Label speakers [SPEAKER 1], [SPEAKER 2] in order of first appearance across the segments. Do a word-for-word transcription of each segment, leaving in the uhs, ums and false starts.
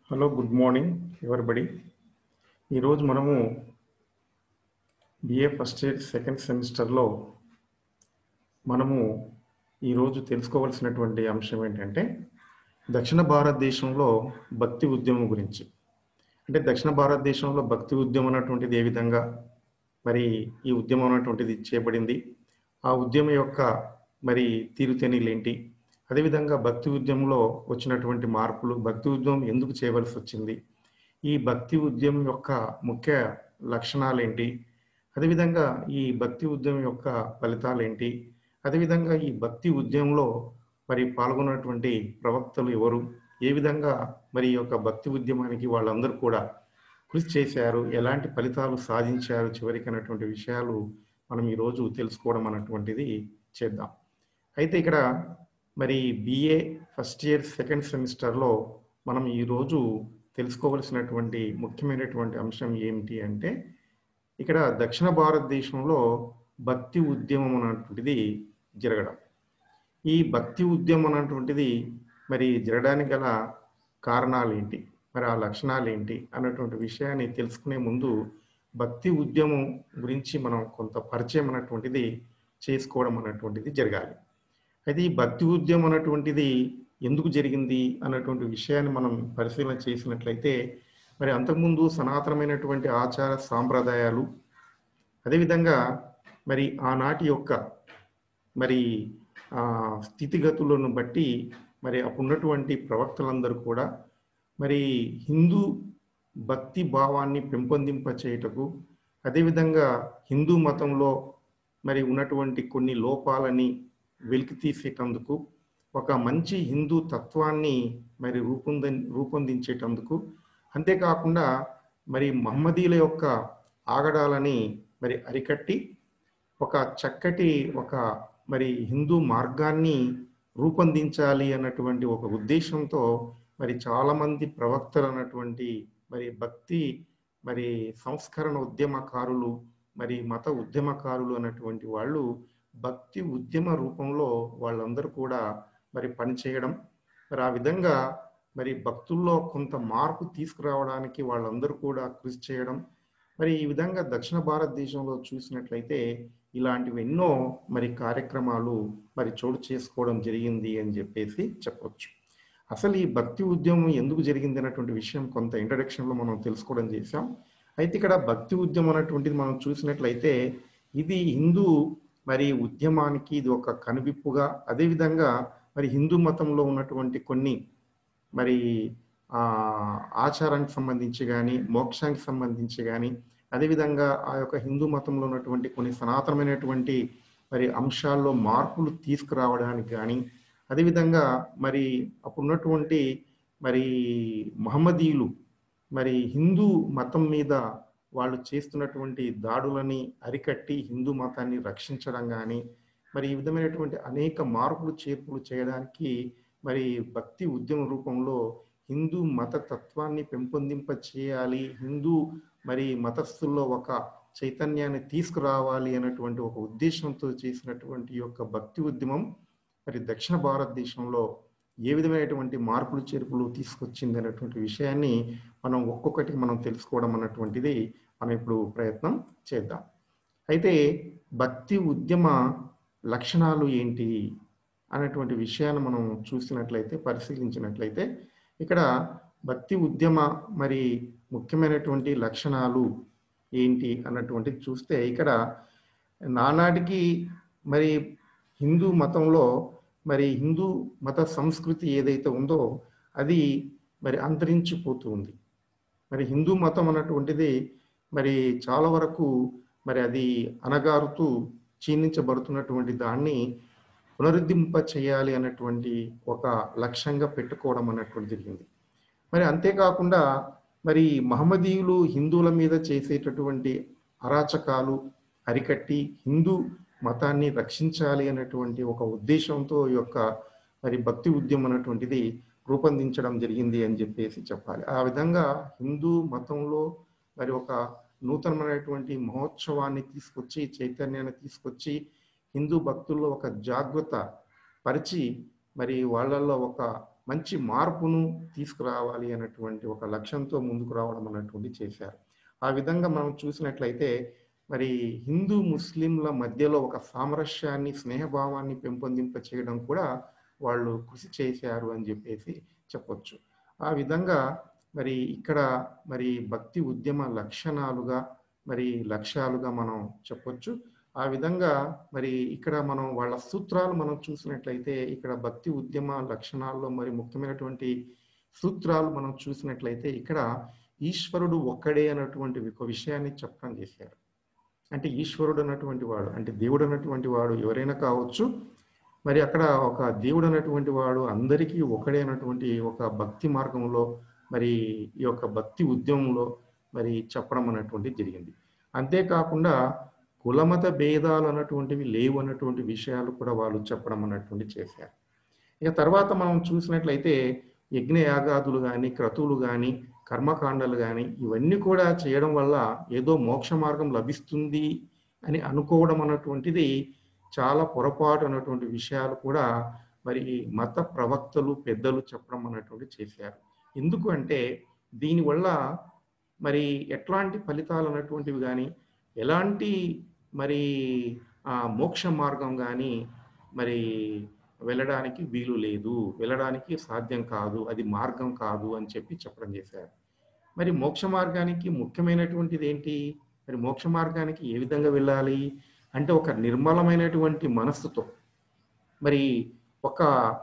[SPEAKER 1] Hello good morning everybody. ఈరోజు మనము BA first year second సెమిస్టర్లో మనము ఈరోజు తెలుసుకోవాల్సినటువంటి అంశం ఏంటంటే దక్షిణ భారతదేశంలో భక్తి ఉద్యమం గురించి. అంటే దక్షిణ భారతదేశంలో భక్తి ఉద్యమం అన్నటువంటిది ఏ విధంగా మరి ఈ ఉద్యమం అన్నటువంటిది చేయబడింది, ఆ ఉద్యమం యొక్క మరి తీరుతెన్నులు ఏంటి, అదేవిధంగా భక్తి ఉద్యమంలో వచ్చినటువంటి మార్పులు, భక్తి ఉద్యమం ఎందుకు చేయవలసి వచ్చింది, ఈ భక్తి ఉద్యమం యొక్క ముఖ్య లక్షణాలు ఏంటి, అదేవిధంగా ఈ భక్తి ఉద్యమం యొక్క ఫలితాలు ఏంటి, అదేవిధంగా ఈ భక్తి ఉద్యమంలో మరి పాల్గొన్నటువంటి ప్రవక్తలు ఎవరు, ఏ విధంగా మరి ఈ యొక్క భక్తి ఉద్యమానికి వాళ్ళందరూ కూడా కృషి చేశారు, ఎలాంటి ఫలితాలు సాధించారు చివరికి అన్నటువంటి విషయాలు మనం ఈరోజు తెలుసుకోవడం అన్నటువంటిది చేద్దాం. అయితే ఇక్కడ మరి బిఏ ఫస్ట్ ఇయర్ సెకండ్ సెమిస్టర్లో మనం ఈరోజు తెలుసుకోవలసినటువంటి ముఖ్యమైనటువంటి అంశం ఏమిటి అంటే ఇక్కడ దక్షిణ భారతదేశంలో భక్తి ఉద్యమం అన్నటువంటిది జరగడం. ఈ భక్తి ఉద్యమం అన్నటువంటిది మరి జరగడానికి గల కారణాలు ఏంటి, మరి ఆ లక్షణాలు ఏంటి అన్నటువంటి విషయాన్ని తెలుసుకునే ముందు భక్తి ఉద్యమం గురించి మనం కొంత పరిచయం అన్నటువంటిది చేసుకోవడం అన్నటువంటిది జరగాలి. అయితే ఈ భక్తి ఉద్యమం అన్నటువంటిది ఎందుకు జరిగింది అన్నటువంటి విషయాన్ని మనం పరిశీలన చేసినట్లయితే మరి అంతకుముందు సనాతనమైనటువంటి ఆచార సాంప్రదాయాలు, అదేవిధంగా మరి ఆనాటి యొక్క మరి ఆ స్థితిగతులను బట్టి మరి అప్పుడున్నటువంటి ప్రవక్తలందరూ కూడా మరి హిందూ భక్తి భావాన్ని పెంపొందింప చేయుటకు, అదేవిధంగా హిందూ మతంలో మరి ఉన్నటువంటి కొన్ని లోపాలని వెలికి తీసేటందుకు, ఒక మంచి హిందూ తత్వాన్ని మరి రూపొంద రూపొందించేటందుకు, అంతేకాకుండా మరి మహమ్మదీల యొక్క ఆగడాలని మరి అరికట్టి ఒక చక్కటి ఒక మరి హిందూ మార్గాన్ని రూపొందించాలి అన్నటువంటి ఒక ఉద్దేశంతో మరి చాలామంది ప్రవక్తలు అన్నటువంటి మరి భక్తి మరి సంస్కరణ ఉద్యమకారులు, మరి మత ఉద్యమకారులు అన్నటువంటి వాళ్ళు భక్తి ఉద్యమ రూపంలో వాళ్ళందరూ కూడా మరి పనిచేయడం, మరి ఆ విధంగా మరి భక్తుల్లో కొంత మార్పు తీసుకురావడానికి వాళ్ళందరూ కూడా కృషి చేయడం, మరి ఈ విధంగా దక్షిణ భారతదేశంలో చూసినట్లయితే ఇలాంటివి ఎన్నో మరి కార్యక్రమాలు మరి చోటు చేసుకోవడం జరిగింది అని చెప్పేసి చెప్పవచ్చు. అసలు ఈ భక్తి ఉద్యమం ఎందుకు జరిగింది అన్నటువంటి విషయం కొంత ఇంట్రడక్షన్లో మనం తెలుసుకోవడం చేశాం. అయితే ఇక్కడ భక్తి ఉద్యమం అన్నటువంటిది మనం చూసినట్లయితే ఇది హిందూ మరి ఉద్యమానికి ఇది ఒక కనువిప్పుగా, అదేవిధంగా మరి హిందూ మతంలో ఉన్నటువంటి కొన్ని మరి ఆ ఆచారానికి సంబంధించి కానీ, మోక్షానికి సంబంధించి కానీ, అదేవిధంగా ఆ యొక్క హిందూ మతంలో ఉన్నటువంటి కొన్ని సనాతనమైనటువంటి మరి అంశాల్లో మార్పులు తీసుకురావడానికి కానీ, అదేవిధంగా మరి అప్పుడున్నటువంటి మరి మహమ్మదీయులు మరి హిందూ మతం మీద వాళ్ళు చేస్తున్నటువంటి దాడులని అరికట్టి హిందూ మతాన్ని రక్షించడం కానీ, మరి ఈ విధమైనటువంటి అనేక మార్పులు చేర్పులు చేయడానికి మరి భక్తి ఉద్యమ రూపంలో హిందూ మత తత్వాన్ని పెంపొందింప చేయాలి, హిందూ మరి మతస్థుల్లో ఒక చైతన్యాన్ని తీసుకురావాలి అన్నటువంటి ఒక ఉద్దేశంతో చేసినటువంటి యొక్క భక్తి ఉద్యమం మరి దక్షిణ భారతదేశంలో ఏ విధమైనటువంటి మార్పులు చేర్పులు తీసుకొచ్చింది అన్నటువంటి విషయాన్ని మనం ఒక్కొక్కటి మనం తెలుసుకోవడం అన్నటువంటిది మనం ఇప్పుడు ప్రయత్నం చేద్దాం. అయితే భక్తి ఉద్యమ లక్షణాలు ఏంటి అనేటువంటి విషయాన్ని మనం చూసినట్లయితే, పరిశీలించినట్లయితే ఇక్కడ భక్తి ఉద్యమ మరి ముఖ్యమైనటువంటి లక్షణాలు ఏంటి అన్నటువంటిది చూస్తే ఇక్కడ నానాటికి మరి హిందూ మతంలో మరి హిందూ మత సంస్కృతి ఏదైతే ఉందో అది మరి అంతరించిపోతూ ఉంది. మరి హిందూ మతం అన్నటువంటిది మరి చాలా వరకు మరి అది అనగారుతూ క్షీణించబడుతున్నటువంటి దాన్ని పునరుద్ధరింప చేయాలి అన్నటువంటి ఒక లక్ష్యంగా పెట్టుకోవడం అన్నటువంటి జరిగింది. మరి అంతేకాకుండా మరి మహమ్మదీయులు హిందువుల మీద చేసేటటువంటి అరాచకాలు అరికట్టి హిందూ మతాన్ని రక్షించాలి అనేటువంటి ఒక ఉద్దేశంతో ఈ యొక్క మరి భక్తి ఉద్యమం అన్నటువంటిది రూపొందించడం జరిగింది అని చెప్పేసి చెప్పాలి. ఆ విధంగా హిందూ మతంలో మరి ఒక నూతనమైనటువంటి మహోత్సవాన్ని తీసుకొచ్చి, చైతన్యాన్ని తీసుకొచ్చి హిందూ భక్తుల్లో ఒక జాగృత పరిచి మరి వాళ్ళల్లో ఒక మంచి మార్పును తీసుకురావాలి అన్నటువంటి ఒక లక్ష్యంతో ముందుకు రావడం అన్నటువంటి చేశారు. ఆ విధంగా మనం చూసినట్లయితే మరి హిందూ ముస్లింల మధ్యలో ఒక సామరస్యాన్ని, స్నేహభావాన్ని పెంపొందింప చేయడం కూడా వాళ్ళు కృషి చేశారు అని చెప్పేసి చెప్పొచ్చు. ఆ విధంగా మరి ఇక్కడ మరి భక్తి ఉద్యమ లక్షణాలుగా మరి లక్ష్యాలుగా మనం చెప్పొచ్చు. ఆ విధంగా మరి ఇక్కడ మనం వాళ్ళ సూత్రాలు మనం చూసినట్లయితే ఇక్కడ భక్తి ఉద్యమ లక్షణాల్లో మరి ముఖ్యమైనటువంటి సూత్రాలు మనం చూసినట్లయితే ఇక్కడ ఈశ్వరుడు ఒక్కడే అన్నటువంటి ఒక విషయాన్ని చెప్పడం చేశారు. అంటే ఈశ్వరుడు అన్నటువంటి వాడు అంటే దేవుడు అన్నటువంటి వాడు ఎవరైనా కావచ్చు. మరి అక్కడ ఒక దేవుడు అన్నటువంటి వాడు అందరికీ ఒకడే అన్నటువంటి ఒక భక్తి మార్గంలో మరి ఈ యొక్క భక్తి ఉద్యమంలో మరి చెప్పడం అన్నటువంటిది జరిగింది. అంతేకాకుండా కులమత భేదాలు అన్నటువంటివి లేవు అన్నటువంటి విషయాలు కూడా వాళ్ళు చెప్పడం అన్నటువంటి చేశారు. ఇక తర్వాత మనం చూసినట్లయితే యజ్ఞయాగాదులు కానీ, క్రతువులు కానీ, కర్మకాండలు కానీ ఇవన్నీ కూడా చేయడం వల్ల ఏదో మోక్ష మార్గం లభిస్తుంది అని అనుకోవడం అన్నటువంటిది చాలా పొరపాటు అన్నటువంటి విషయాలు కూడా మరి మత ప్రవక్తలు, పెద్దలు చెప్పడం అన్నటువంటి చేశారు. ఎందుకు అంటే దీనివల్ల మరి ఎట్లాంటి ఫలితాలు అన్నటువంటివి కానీ, ఎలాంటి మరి ఆ మోక్ష మార్గం కానీ మరి వెళ్ళడానికి వీలు లేదు, వెళ్ళడానికి సాధ్యం కాదు, అది మార్గం కాదు అని చెప్పి చెప్పడం చేశారు. మరి మోక్ష మార్గానికి ముఖ్యమైనటువంటిది ఏంటి? మరి మోక్ష మార్గానికి ఏ విధంగా వెళ్ళాలి అంటే ఒక నిర్మలమైనటువంటి మనస్సుతో మరి ఒక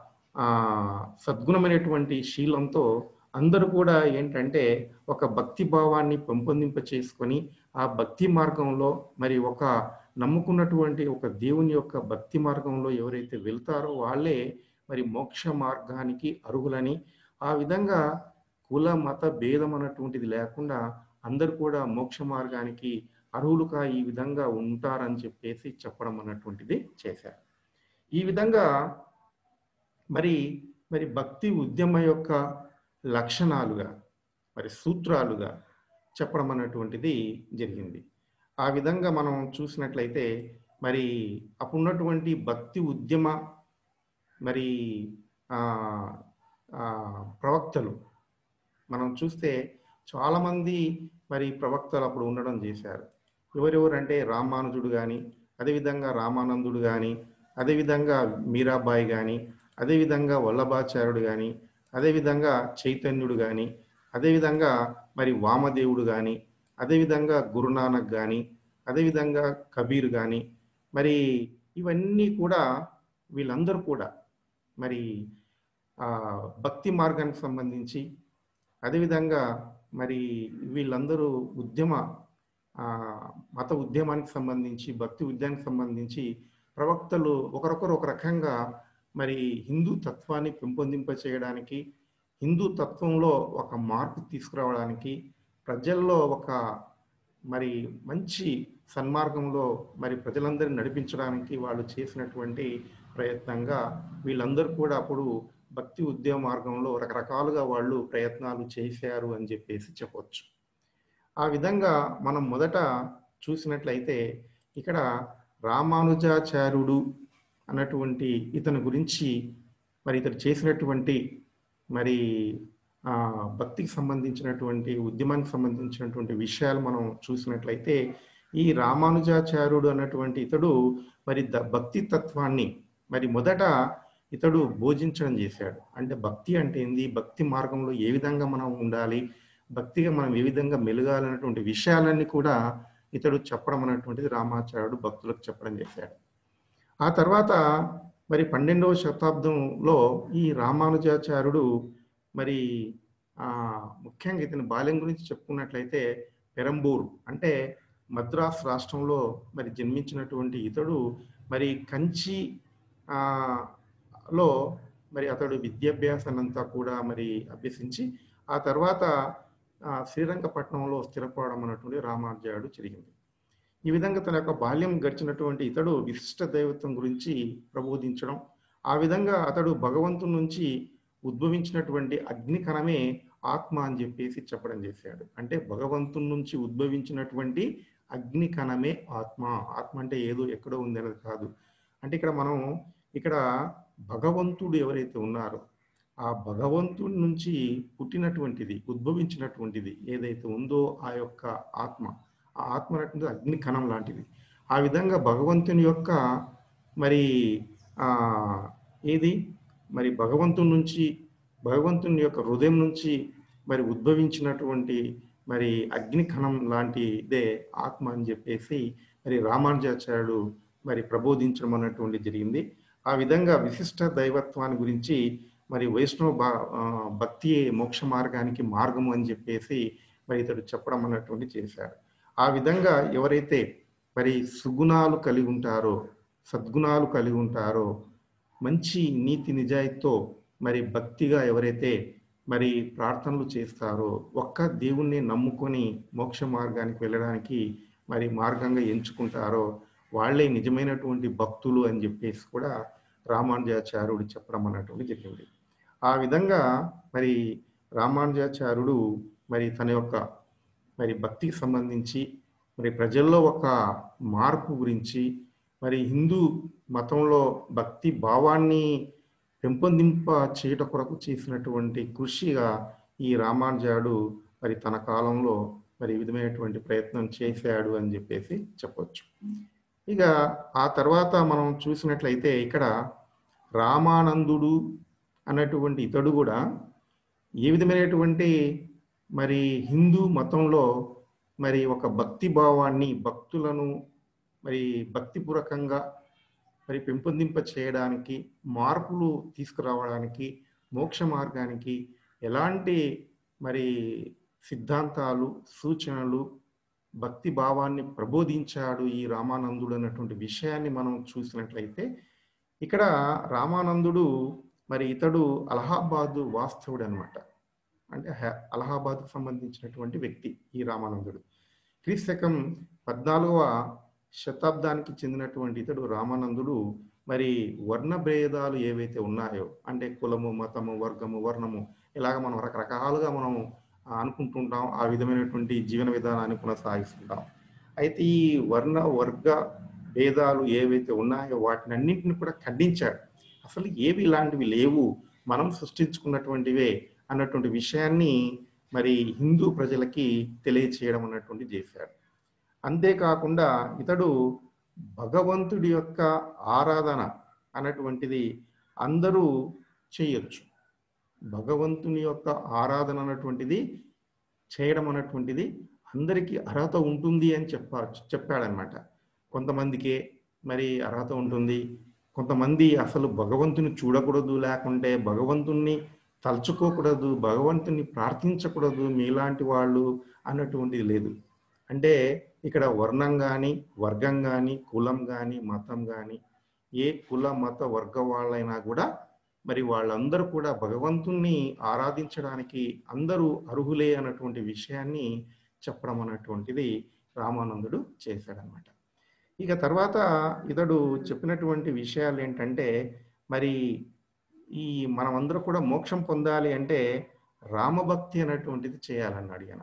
[SPEAKER 1] ఆ సద్గుణమైనటువంటి శీలంతో అందరూ కూడా ఏంటంటే ఒక భక్తి భావాన్ని పెంపొందింప చేసుకొని ఆ భక్తి మార్గంలో మరి ఒక నమ్ముకున్నటువంటి ఒక దేవుని యొక్క భక్తి మార్గంలో ఎవరైతే వెళ్తారో వాళ్ళే మరి మోక్ష మార్గానికి అర్హులని, ఆ విధంగా కుల మత భేదం అన్నటువంటిది లేకుండా అందరూ కూడా మోక్ష మార్గానికి అర్హులుగా ఈ విధంగా ఉంటారని చెప్పేసి చెప్పడం అన్నటువంటిది చేశారు. ఈ విధంగా మరి మరి భక్తి ఉద్యమ యొక్క లక్షణాలుగా మరి సూత్రాలుగా చెప్పడం అన్నటువంటిది జరిగింది. ఆ విధంగా మనం చూసినట్లయితే మరి అప్పుడున్నటువంటి భక్తి ఉద్యమ మరి ప్రవక్తలు మనం చూస్తే చాలామంది మరి ప్రవక్తలు అప్పుడు ఉండడం చేశారు. ఎవరెవరంటే రామానుజుడు కానీ, అదేవిధంగా రామానందుడు కానీ, అదేవిధంగా మీరాబాయి కానీ, అదేవిధంగా వల్లభాచార్యుడు కానీ, అదేవిధంగా చైతన్యుడు కానీ, అదేవిధంగా మరి వామదేవుడు కానీ, అదేవిధంగా గురునానక్ కానీ, అదేవిధంగా కబీర్ కానీ, మరి ఇవన్నీ కూడా వీళ్ళందరూ కూడా మరి భక్తి మార్గానికి సంబంధించి, అదేవిధంగా మరి వీళ్ళందరూ ఉద్యమ మత ఉద్యమానికి సంబంధించి, భక్తి ఉద్యమానికి సంబంధించి ప్రవక్తలు ఒకరొకరు ఒక రకంగా మరి హిందూ తత్వాన్ని పెంపొందింప చేయడానికి, హిందూ తత్వంలో ఒక మార్పు తీసుకురావడానికి, ప్రజల్లో ఒక మరి మంచి సన్మార్గంలో మరి ప్రజలందరినీ నడిపించడానికి వాళ్ళు చేసినటువంటి ప్రయత్నంగా వీళ్ళందరూ కూడా అప్పుడు భక్తి ఉద్యమ మార్గంలో రకరకాలుగా వాళ్ళు ప్రయత్నాలు చేశారు అని చెప్పేసి చెప్పవచ్చు. ఆ విధంగా మనం మొదట చూసినట్లయితే ఇక్కడ రామానుజాచార్యుడు అన్నటువంటి ఇతని గురించి మరి ఇతను చేసినటువంటి మరి భక్తికి సంబంధించినటువంటి ఉద్యమానికి సంబంధించినటువంటి విషయాలు మనం చూసినట్లయితే ఈ రామానుజాచార్యుడు అన్నటువంటి ఇతడు మరి ద భక్తి తత్వాన్ని మరి మొదట ఇతడు బోధించడం చేశాడు. అంటే భక్తి అంటే ఏంది, భక్తి మార్గంలో ఏ విధంగా మనం ఉండాలి, భక్తిగా మనం ఏ విధంగా మెలగాలన్నటువంటి విషయాలన్నీ కూడా ఇతడు చెప్పడం అన్నటువంటిది రామాచార్యుడు భక్తులకు చెప్పడం చేశాడు. ఆ తర్వాత మరి పన్నెండవ శతాబ్దంలో ఈ రామానుజాచార్యుడు మరి ఆ ముఖ్యంగా ఇతని బాల్యం గురించి చెప్పుకున్నట్లయితే పెరంబూరు అంటే మద్రాస్ రాష్ట్రంలో మరి జన్మించినటువంటి ఇతడు మరి కంచి ఆ లో మరి అతడు విద్యాభ్యాసాన్నంతా కూడా మరి అభ్యసించి ఆ తర్వాత శ్రీరంగపట్నంలో స్థిరపడడం అన్నటువంటి రామానుజాచార్యుడు జరిగింది. ఈ విధంగా తన యొక్క బాల్యం గడిచినటువంటి ఇతడు విశిష్ట దైవత్వం గురించి ప్రబోధించడం, ఆ విధంగా అతడు భగవంతుని నుంచి ఉద్భవించినటువంటి అగ్ని కణమే ఆత్మ అని చెప్పేసి చెప్పడం చేశాడు. అంటే భగవంతుని నుంచి ఉద్భవించినటువంటి అగ్ని కణమే ఆత్మ. ఆత్మ అంటే ఏదో ఎక్కడో ఉంది అనేది కాదు. అంటే ఇక్కడ మనం ఇక్కడ భగవంతుడు ఎవరైతే ఉన్నారో ఆ భగవంతుడి నుంచి పుట్టినటువంటిది, ఉద్భవించినటువంటిది ఏదైతే ఉందో ఆ యొక్క ఆత్మ, ఆ ఆత్మ అనేటువంటిది అగ్ని కణం లాంటిది. ఆ విధంగా భగవంతుని యొక్క మరి ఆహ్, ఏది మరి భగవంతుని నుంచి, భగవంతుని యొక్క హృదయం నుంచి మరి ఉద్భవించినటువంటి మరి అగ్ని కణం లాంటిదే ఆత్మ అని చెప్పేసి మరి రామానుజాచార్యుడు మరి ప్రబోధించడం అన్నటువంటి జరిగింది. ఆ విధంగా విశిష్ట దైవత్వాన్ని గురించి మరి వైష్ణవ భ ఆహ్, భక్తియే మోక్ష మార్గానికి మార్గము అని చెప్పేసి మరి ఇతడు చెప్పడం అన్నటువంటిది చేశాడు. ఆ విధంగా ఎవరైతే మరి సుగుణాలు కలిగి ఉంటారో, సద్గుణాలు కలిగి ఉంటారో, మంచి నీతి నిజాయితీతో మరి భక్తిగా ఎవరైతే మరి ప్రార్థనలు చేస్తారో, ఒక్క దేవుణ్ణి నమ్ముకొని మోక్ష మార్గానికి వెళ్ళడానికి మరి మార్గంగా ఎంచుకుంటారో, వాళ్ళే నిజమైనటువంటి భక్తులు అని చెప్పేసి కూడా రామానుజాచార్యుడు చెప్పడం అన్నటువంటి జరిగింది. ఆ విధంగా మరి రామానుజాచార్యుడు మరి తన యొక్క మరి భక్తికి సంబంధించి మరి ప్రజల్లో ఒక మార్పు గురించి, మరి హిందూ మతంలో భక్తి భావాన్ని పెంపొందింప చేయట కొరకు చేసినటువంటి కృషిగా ఈ రామానుజాడు మరి తన కాలంలో మరి ఈ విధమైనటువంటి ప్రయత్నం చేశాడు అని చెప్పేసి చెప్పొచ్చు. ఇక ఆ తర్వాత మనం చూసినట్లయితే ఇక్కడ రామానందుడు అన్నటువంటి ఇతడు కూడా ఏ విధమైనటువంటి మరి హిందూ మతంలో మరి ఒక భక్తి భావాన్ని, భక్తులను మరి భక్తిపూర్వకంగా మరి పెంపొందింప చేయడానికి, మార్పులు తీసుకురావడానికి, మోక్ష మార్గానికి ఎలాంటి మరి సిద్ధాంతాలు, సూచనలు, భక్తి భావాన్ని ప్రబోధించాడు ఈ రామానందుడు అన్నటువంటి విషయాన్ని మనం చూసినట్లయితే, ఇక్కడ రామానందుడు మరి ఇతడు అలహాబాదు వాస్తవుడు అనమాట. అంటే అలహాబాద్కు సంబంధించినటువంటి వ్యక్తి ఈ రామానందుడు. క్రీస్తు శకం పద్నాలుగవ శతాబ్దానికి చెందినటువంటి ఇతడు రామానందుడు మరి వర్ణ భేదాలు ఏవైతే ఉన్నాయో, అంటే కులము, మతము, వర్గము, వర్ణము, ఇలాగ మనం రకరకాలుగా మనం అనుకుంటుంటాం. ఆ విధమైనటువంటి జీవన విధానాన్ని కొనసాగిస్తుంటాం. అయితే ఈ వర్ణ వర్గ భేదాలు ఏవైతే ఉన్నాయో వాటిని అన్నింటిని కూడా ఖండించాడు. అసలు ఏవి ఇలాంటివి లేవు, మనం సృష్టించుకున్నటువంటివే అన్నటువంటి విషయాన్ని మరి హిందూ ప్రజలకి తెలియచేయడం అన్నటువంటి చేశాడు. అంతేకాకుండా ఇతడు భగవంతుడి యొక్క ఆరాధన అన్నటువంటిది అందరూ చేయొచ్చు. భగవంతుని యొక్క ఆరాధన అన్నటువంటిది చేయడం అన్నటువంటిది అందరికీ అర్హత ఉంటుంది అని చెప్ప చెప్పాడనమాట. కొంతమందికే మరి అర్హత ఉంటుంది, కొంతమంది అసలు భగవంతుని చూడకూడదు, లేకుంటే భగవంతుణ్ణి తలుచుకోకూడదు, భగవంతుని ప్రార్థించకూడదు మీలాంటి వాళ్ళు అన్నటువంటిది లేదు. అంటే ఇక్కడ వర్ణం కానీ, వర్గం కానీ, కులం కానీ, మతం కానీ, ఏ కుల మత వర్గ వాళ్ళైనా కూడా మరి వాళ్ళందరూ కూడా భగవంతుణ్ణి ఆరాధించడానికి అందరూ అర్హులే అన్నటువంటి విషయాన్ని చెప్పడం అన్నటువంటిది రామానందుడు చేశాడనమాట. ఇక తర్వాత ఇతడు చెప్పినటువంటి విషయాలు ఏంటంటే, మరి ఈ మనమందరూ కూడా మోక్షం పొందాలి అంటే రామభక్తి అనేటువంటిది చేయాలన్నాడు ఈయన.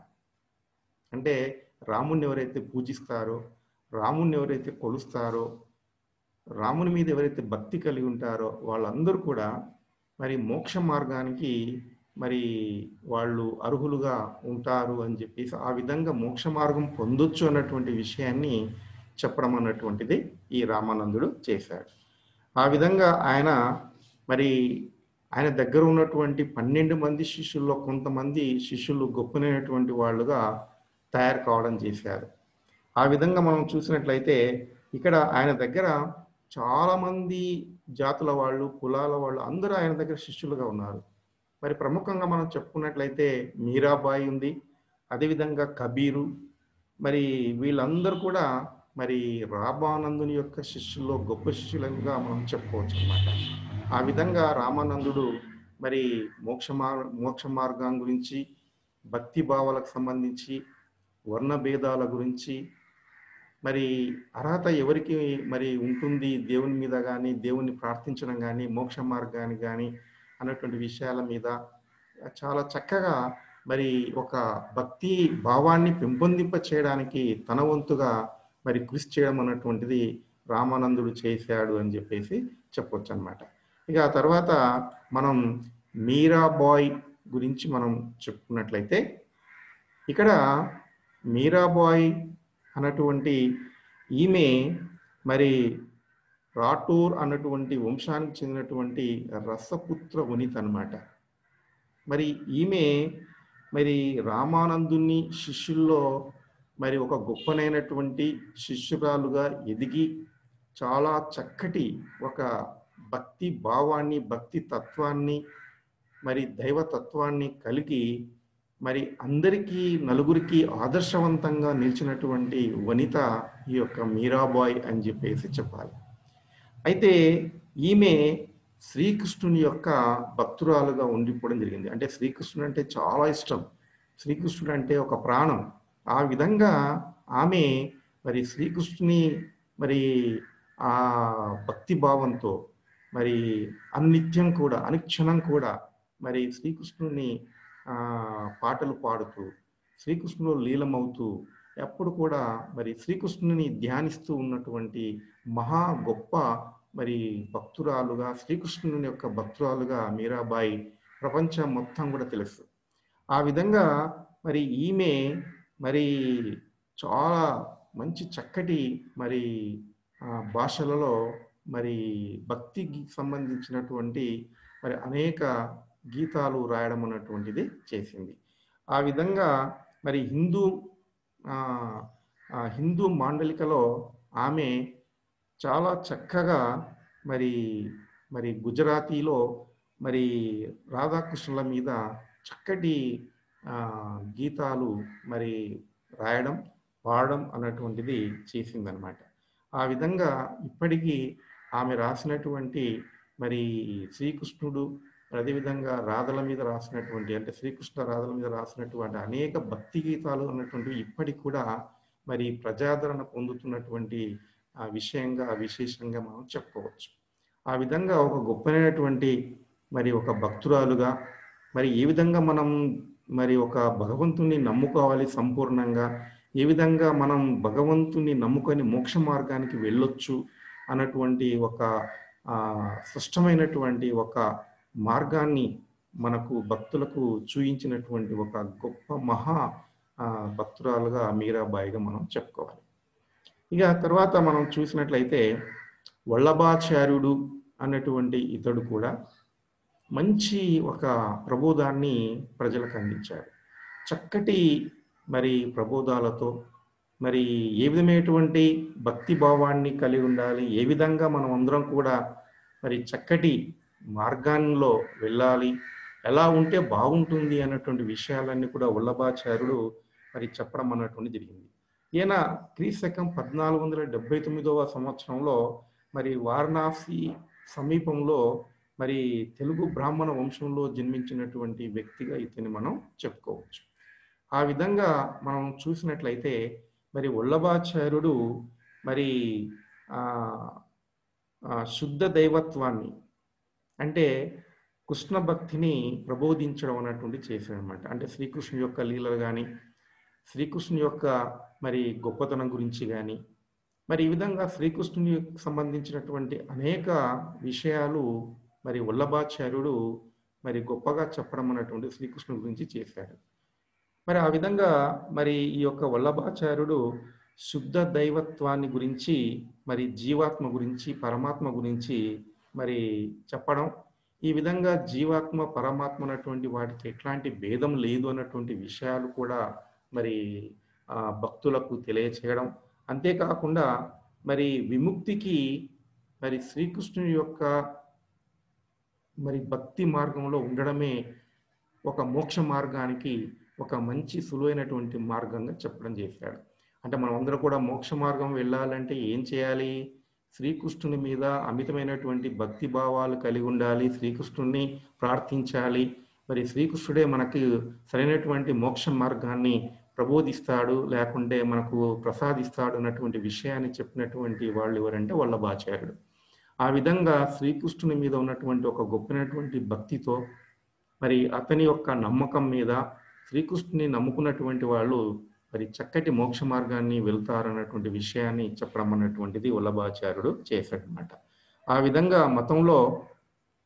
[SPEAKER 1] అంటే రాముణ్ణి ఎవరైతే పూజిస్తారో, రాముణ్ణి ఎవరైతే కొలుస్తారో, రాముని మీద ఎవరైతే భక్తి కలిగి ఉంటారో వాళ్ళందరూ కూడా మరి మోక్ష మార్గానికి మరి వాళ్ళు అర్హులుగా ఉంటారు అని చెప్పేసి, ఆ విధంగా మోక్ష మార్గం పొందొచ్చు అన్నటువంటి విషయాన్ని చెప్పడం అన్నటువంటిది ఈ రామానందుడు చేశాడు. ఆ విధంగా ఆయన మరి ఆయన దగ్గర ఉన్నటువంటి పన్నెండు మంది శిష్యుల్లో కొంతమంది శిష్యులు గొప్పనైనటువంటి వాళ్ళుగా తయారు కావడం చేశారు. ఆ విధంగా మనం చూసినట్లయితే ఇక్కడ ఆయన దగ్గర చాలామంది జాతుల వాళ్ళు, కులాల వాళ్ళు అందరూ ఆయన దగ్గర శిష్యులుగా ఉన్నారు. మరి ప్రముఖంగా మనం చెప్పుకున్నట్లయితే మీరాబాయి ఉంది, అదేవిధంగా కబీరు, మరి వీళ్ళందరూ కూడా మరి రామానందుని యొక్క శిష్యుల్లో గొప్ప శిష్యులుగా మనం చెప్పుకోవచ్చు అన్నమాట. ఆ విధంగా రామానందుడు మరి మోక్ష మార్ మోక్ష మార్గం గురించి, భక్తి భావాలకు సంబంధించి, వర్ణ భేదాల గురించి, మరి అర్హత ఎవరికి మరి ఉంటుంది దేవుని మీద కానీ, దేవుణ్ణి ప్రార్థించడం కానీ, మోక్ష మార్గాన్ని కానీ అన్నటువంటి విషయాల మీద చాలా చక్కగా మరి ఒక భక్తి భావాన్ని పెంపొందింప చేయడానికి తన వంతుగా మరి కృషి చేయడం అన్నటువంటిది రామానందుడు చేశాడు అని చెప్పేసి చెప్పొచ్చు అనమాట. ఇక ఆ తర్వాత మనం మీరాబాయి గురించి మనం చెప్పుకున్నట్లయితే ఇక్కడ మీరాబాయి అన్నటువంటి ఈమె మరి రాఠోర్ అన్నటువంటి వంశానికి చెందినటువంటి రసపుత్ర వనిత అన్నమాట. మరి ఈమె మరి రామానందుని శిష్యుల్లో మరి ఒక గొప్పనైనటువంటి శిష్యురాలుగా ఎదిగి చాలా చక్కటి ఒక భక్తి భావాన్ని, భక్తి తత్వాన్ని, మరి దైవతత్వాన్ని కలిగి మరి అందరికీ నలుగురికి ఆదర్శవంతంగా నిలిచినటువంటి వనిత ఈ యొక్క మీరాబాయి అని చెప్పేసి చెప్పాలి. అయితే ఈమె శ్రీకృష్ణుని యొక్క భక్తురాలుగా ఉండిపోవడం జరిగింది. అంటే శ్రీకృష్ణుడు అంటే చాలా ఇష్టం, శ్రీకృష్ణుడు అంటే ఒక ప్రాణం. ఆ విధంగా ఆమె మరి శ్రీకృష్ణుని మరి ఆ భక్తి భావంతో మరి అన్నిత్యం కూడా అనుక్షణం కూడా మరి శ్రీకృష్ణుని ఆ పాటలు పాడుతూ శ్రీకృష్ణుడు లీలమవుతూ ఎప్పుడు కూడా మరి శ్రీకృష్ణుని ధ్యానిస్తూ ఉన్నటువంటి మహా గొప్ప మరి భక్తురాలుగా, శ్రీకృష్ణుని యొక్క భక్తురాలుగా మీరాబాయి ప్రపంచం మొత్తం కూడా తెలుసు. ఆ విధంగా మరి ఈమె మరి చాలా మంచి చక్కటి మరి భాషలలో మరి భక్తికి సంబంధించినటువంటి మరి అనేక గీతాలు రాయడం అన్నటువంటిది చేసింది. ఆ విధంగా మరి హిందూ హిందూ మాండలికలో ఆమె చాలా చక్కగా మరి మరి గుజరాతీలో మరి రాధాకృష్ణుల మీద చక్కటి గీతాలు మరి రాయడం, పాడడం అన్నటువంటిది చేసిందనమాట. ఆ విధంగా ఇప్పటికీ ఆమె రాసినటువంటి మరి శ్రీకృష్ణుడు, అదేవిధంగా రాధల మీద రాసినటువంటి అంటే శ్రీకృష్ణ రాధల మీద రాసినటువంటి అనేక భక్తి గీతాలు అన్నటువంటివి ఇప్పటికి కూడా మరి ప్రజాదరణ పొందుతున్నటువంటి ఆ విషయంగా విశేషంగా మనం చెప్పుకోవచ్చు. ఆ విధంగా ఒక గొప్పనైనటువంటి మరి ఒక భక్తురాలుగా మరి ఏ విధంగా మనం మరి ఒక భగవంతుని నమ్ముకోవాలి సంపూర్ణంగా, ఏ విధంగా మనం భగవంతుని నమ్ముకొని మోక్ష మార్గానికి వెళ్ళొచ్చు అన్నటువంటి ఒక స్పష్టమైనటువంటి ఒక మార్గాన్ని మనకు భక్తులకు చూయించినటువంటి ఒక గొప్ప మహా భక్తురాలుగా మీరాబాయిగా మనం చెప్పుకోవాలి. ఇక తర్వాత మనం చూసినట్లయితే వల్లభాచార్యుడు అన్నటువంటి ఇతడు కూడా మంచి ఒక ప్రబోధాన్ని ప్రజలకు అందించాడు. చక్కటి మరి ప్రబోధాలతో మరి ఏ విధమైనటువంటి భక్తి భావాన్ని కలిగి ఉండాలి, ఏ విధంగా మనం అందరం కూడా మరి చక్కటి మార్గాల్లో వెళ్ళాలి, ఎలా ఉంటే బాగుంటుంది అన్నటువంటి విషయాలన్నీ కూడా వల్లభాచార్యుడు మరి చెప్పడం అన్నటువంటి జరిగింది. ఈయన క్రీశకం పద్నాలుగు వందల డెబ్బై తొమ్మిదవ సంవత్సరంలో మరి వారణాసి సమీపంలో మరి తెలుగు బ్రాహ్మణ వంశంలో జన్మించినటువంటి వ్యక్తిగా ఇతని మనం చెప్పుకోవచ్చు. ఆ విధంగా మనం చూసినట్లయితే మరి వల్లభాచార్యుడు మరి శుద్ధ దైవత్వాన్ని అంటే కృష్ణ భక్తిని ప్రబోధించడం అన్నటువంటి చేశాడనమాట. అంటే శ్రీకృష్ణుని యొక్క లీలలు కానీ, శ్రీకృష్ణుని యొక్క మరి గొప్పతనం గురించి కానీ, మరి ఈ విధంగా శ్రీకృష్ణునికి సంబంధించినటువంటి అనేక విషయాలు మరి వల్లభాచార్యుడు మరి గొప్పగా చెప్పడం అన్నటువంటి శ్రీకృష్ణుని గురించి చేశాడు. మరి ఆ విధంగా మరి ఈ యొక్క వల్లభాచార్యుడు శుద్ధ దైవత్వాన్ని గురించి, మరి జీవాత్మ గురించి, పరమాత్మ గురించి మరి చెప్పడం, ఈ విధంగా జీవాత్మ పరమాత్మ అన్నటువంటి వాటికి ఎట్లాంటి భేదం లేదు అన్నటువంటి విషయాలు కూడా మరి ఆ భక్తులకు తెలియచేయడం, అంతేకాకుండా మరి విముక్తికి మరి శ్రీకృష్ణుని యొక్క మరి భక్తి మార్గంలో ఉండడమే ఒక మోక్ష మార్గానికి ఒక మంచి సులువైనటువంటి మార్గంగా చెప్పడం చేశాడు. అంటే మనం అందరూ కూడా మోక్ష మార్గం వెళ్ళాలంటే ఏం చేయాలి? శ్రీకృష్ణుని మీద అమితమైనటువంటి భక్తి భావాలు కలిగి ఉండాలి, శ్రీకృష్ణుని ప్రార్థించాలి. మరి శ్రీకృష్ణుడే మనకి సరైనటువంటి మోక్ష మార్గాన్ని ప్రబోధిస్తాడు, లేకుంటే మనకు ప్రసాదిస్తాడు అన్నటువంటి విషయాన్ని చెప్పినటువంటి వాళ్ళు ఎవరంటే వల్లభాచార్యుడు. ఆ విధంగా శ్రీకృష్ణుని మీద ఉన్నటువంటి ఒక గొప్పనటువంటి భక్తితో మరి అతని యొక్క నమ్మకం మీద శ్రీకృష్ణుని నమ్ముకున్నటువంటి వాళ్ళు మరి చక్కటి మోక్ష మార్గాన్ని వెళ్తారన్నటువంటి విషయాన్ని చెప్పడం అన్నటువంటిది వల్లభాచార్యుడు చేశాడనమాట. ఆ విధంగా మతంలో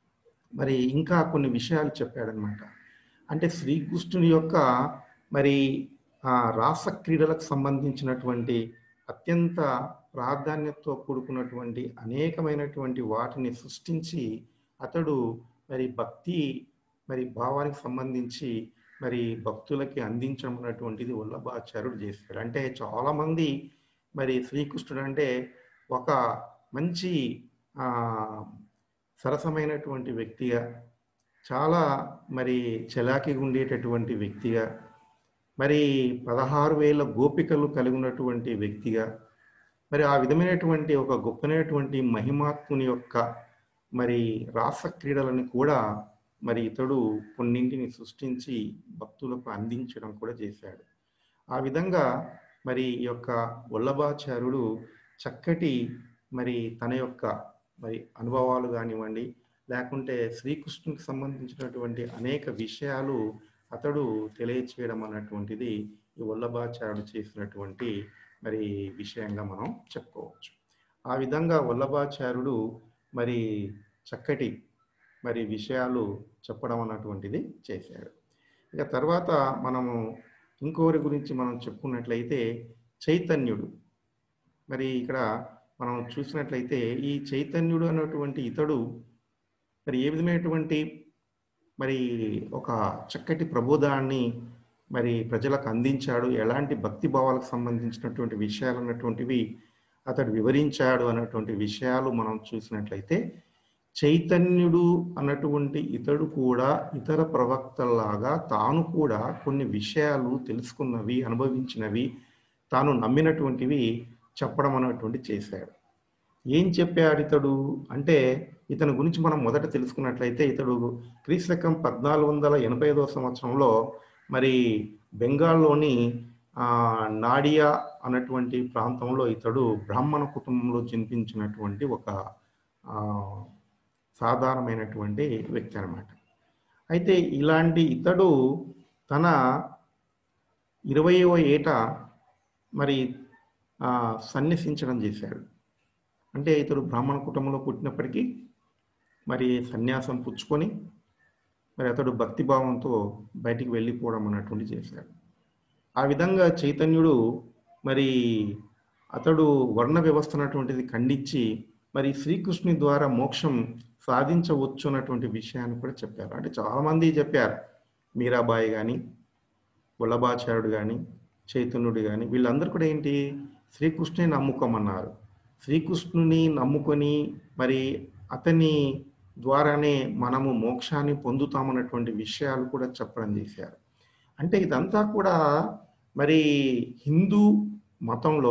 [SPEAKER 1] మరి ఇంకా కొన్ని విషయాలు చెప్పాడనమాట. అంటే శ్రీకృష్ణుని యొక్క మరి ఆ రాస క్రీడలకు సంబంధించినటువంటి అత్యంత ప్రాధాన్యతతో కూడుకున్నటువంటి అనేకమైనటువంటి వాటిని సృష్టించి అతడు మరి భక్తి మరి భావానికి సంబంధించి మరి భక్తులకి అందించడం అనేటువంటిది వల్లభాచార్యుడు చేశాడు. అంటే చాలామంది మరి శ్రీకృష్ణుడు అంటే ఒక మంచి ఆ సరసమైనటువంటి వ్యక్తిగా, చాలా మరి చలాకీగా ఉండేటటువంటి వ్యక్తిగా, మరి పదహారు వేల గోపికలు కలిగి ఉన్నటువంటి వ్యక్తిగా, మరి ఆ విధమైనటువంటి ఒక గొప్పనైనటువంటి మహిమాత్ముని యొక్క మరి రాస క్రీడలను కూడా మరి ఇతడు కొన్నింటిని సృష్టించి భక్తులకు అందించడం కూడా చేశాడు. ఆ విధంగా మరి ఈ యొక్క వల్లభాచార్యుడు చక్కటి మరి తన యొక్క మరి అనుభవాలు కానివ్వండి, లేకుంటే శ్రీకృష్ణునికి సంబంధించినటువంటి అనేక విషయాలు అతడు తెలియచేయడం అన్నటువంటిది ఈ వల్లభాచార్యుడు చేసినటువంటి మరి విషయంగా మనం చెప్పుకోవచ్చు. ఆ విధంగా వల్లభాచార్యుడు మరి చక్కటి మరి విషయాలు చెప్పడం అన్నటువంటిది చేశాడు. ఇక తర్వాత మనము ఇంకొకరి గురించి మనం చెప్పుకున్నట్లయితే చైతన్యుడు. మరి ఇక్కడ మనం చూసినట్లయితే ఈ చైతన్యుడు అన్నటువంటి ఇతడు మరి ఏ విధమైనటువంటి మరి ఒక చక్కటి ప్రబోధాన్ని మరి ప్రజలకు అందించాడు, ఎలాంటి భక్తి భావాలకు సంబంధించినటువంటి విషయాలు అన్నటువంటివి అతడు వివరించాడు అన్నటువంటి విషయాలు మనం చూసినట్లయితే చైతన్యుడు అన్నటువంటి ఇతడు కూడా ఇతర ప్రవక్తల్లాగా తాను కూడా కొన్ని విషయాలు తెలుసుకున్నవి, అనుభవించినవి, తాను నమ్మినటువంటివి చెప్పడం అన్నటువంటి చేశాడు. ఏం చెప్పాడు ఇతడు అంటే, ఇతని గురించి మనం మొదట తెలుసుకున్నట్లయితే ఇతడు క్రీస్తకం పద్నాలుగు వందల ఎనభై ఐదవ సంవత్సరంలో మరి బెంగాల్లోని నాడియా అన్నటువంటి ప్రాంతంలో ఇతడు బ్రాహ్మణ కుటుంబంలో జన్మించినటువంటి ఒక సాధారణమైనటువంటి వ్యక్తి అన్నమాట. అయితే ఇలాంటి ఇతడు తన ఇరవయవ ఏట మరి సన్యసించడం చేశాడు. అంటే ఇతడు బ్రాహ్మణ కుటుంబంలో పుట్టినప్పటికీ మరి సన్యాసం పుచ్చుకొని మరి అతడు భక్తిభావంతో బయటికి వెళ్ళిపోవడం అన్నటువంటి చేశాడు. ఆ విధంగా చైతన్యుడు మరి అతడు వర్ణ వ్యవస్థ అన్నటువంటిది ఖండించి మరి శ్రీకృష్ణుని ద్వారా మోక్షం సాధించవచ్చు అన్నటువంటి విషయాన్ని కూడా చెప్పారు. అంటే చాలామంది చెప్పారు, మీరాబాయి కానీ, వల్లభాచార్యుడు కానీ, చైతన్యుడు కానీ, వీళ్ళందరూ కూడా ఏంటి, శ్రీకృష్ణుని నమ్ముకోమన్నారు. శ్రీకృష్ణుని నమ్ముకొని మరి అతని ద్వారానే మనము మోక్షాన్ని పొందుతామన్నటువంటి విషయాలు కూడా చెప్పడం చేశారు. అంటే ఇదంతా కూడా మరి హిందూ మతంలో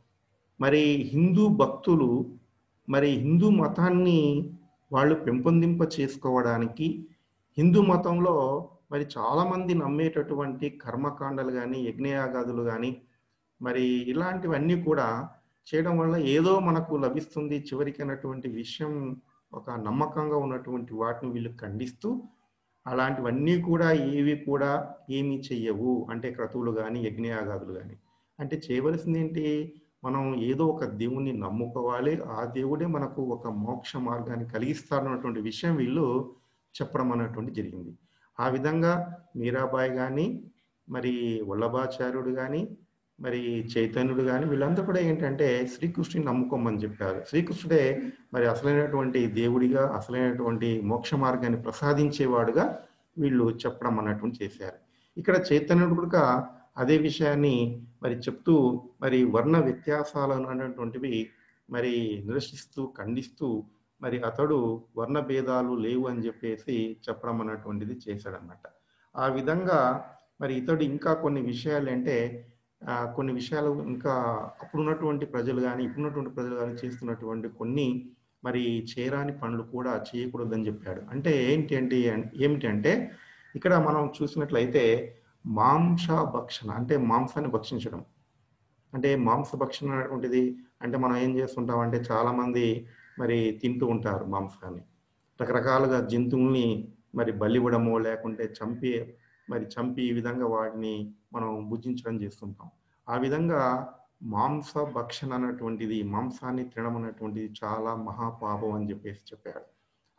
[SPEAKER 1] మరి హిందూ భక్తులు మరి హిందూ మతాన్ని వాళ్ళు పెంపొందింప చేసుకోవడానికి, హిందూ మతంలో మరి చాలామంది నమ్మేటటువంటి కర్మకాండలు కానీ, యజ్ఞయాగాదులు కానీ, మరి ఇలాంటివన్నీ కూడా చేయడం వల్ల ఏదో మనకు లభిస్తుంది చివరికి అన్నటువంటి విషయం ఒక నమ్మకంగా ఉన్నటువంటి వాటిని వీళ్ళు ఖండిస్తూ, అలాంటివన్నీ కూడా ఏవి కూడా ఏమీ చెయ్యవు. అంటే క్రతువులు కానీ, యజ్ఞయాగాదులు కానీ. అంటే చేయవలసింది ఏంటి, మనం ఏదో ఒక దేవుణ్ణి నమ్ముకోవాలి, ఆ దేవుడే మనకు ఒక మోక్ష మార్గాన్ని కలిగిస్తారు అన్నటువంటి విషయం వీళ్ళు చెప్పడం అన్నటువంటి జరిగింది. ఆ విధంగా మీరాబాయి కానీ, మరి వల్లభాచార్యుడు కానీ, మరి చైతన్యుడు కానీ, వీళ్ళందరూ కూడా ఏంటంటే శ్రీకృష్ణుని నమ్ముకోమని చెప్పారు. శ్రీకృష్ణుడే మరి అసలైనటువంటి దేవుడిగా, అసలైనటువంటి మోక్ష మార్గాన్ని ప్రసాదించేవాడుగా వీళ్ళు చెప్పడం అన్నటువంటి చేశారు. ఇక్కడ చైతన్యుడు కూడా అదే విషయాన్ని మరి చెప్తూ మరి వర్ణ వ్యత్యాసాలు అనేటువంటివి మరి నిరసిస్తూ ఖండిస్తూ మరి అతడు వర్ణ భేదాలు లేవు అని చెప్పేసి చెప్పడం అన్నటువంటిది చేశాడనమాట. ఆ విధంగా మరి ఇతడు ఇంకా కొన్ని విషయాలు అంటే కొన్ని విషయాలు ఇంకా అప్పుడున్నటువంటి ప్రజలు కానీ ఇప్పుడున్నటువంటి ప్రజలు కానీ చేస్తున్నటువంటి కొన్ని మరి చేయరాని పనులు కూడా చేయకూడదని చెప్పాడు. అంటే ఏంటి అంటే ఏమిటి అంటే ఇక్కడ మనం చూసినట్లయితే మాంస భక్షణ అంటే మాంసాన్ని భక్షించడం. అంటే మాంస భక్షణ అనేటువంటిది అంటే మనం ఏం చేస్తుంటాం అంటే చాలామంది మరి తింటూ ఉంటారు మాంసాన్ని, రకరకాలుగా జంతువుల్ని మరి బలివ్వడమో లేకుంటే చంపి మరి చంపి ఈ విధంగా వాటిని మనం భుజించడం చేస్తుంటాం. ఆ విధంగా మాంస భక్షణ అనేటువంటిది, మాంసాన్ని తినడం అనేటువంటిది చాలా మహాపాపం అని చెప్పేసి చెప్పాడు.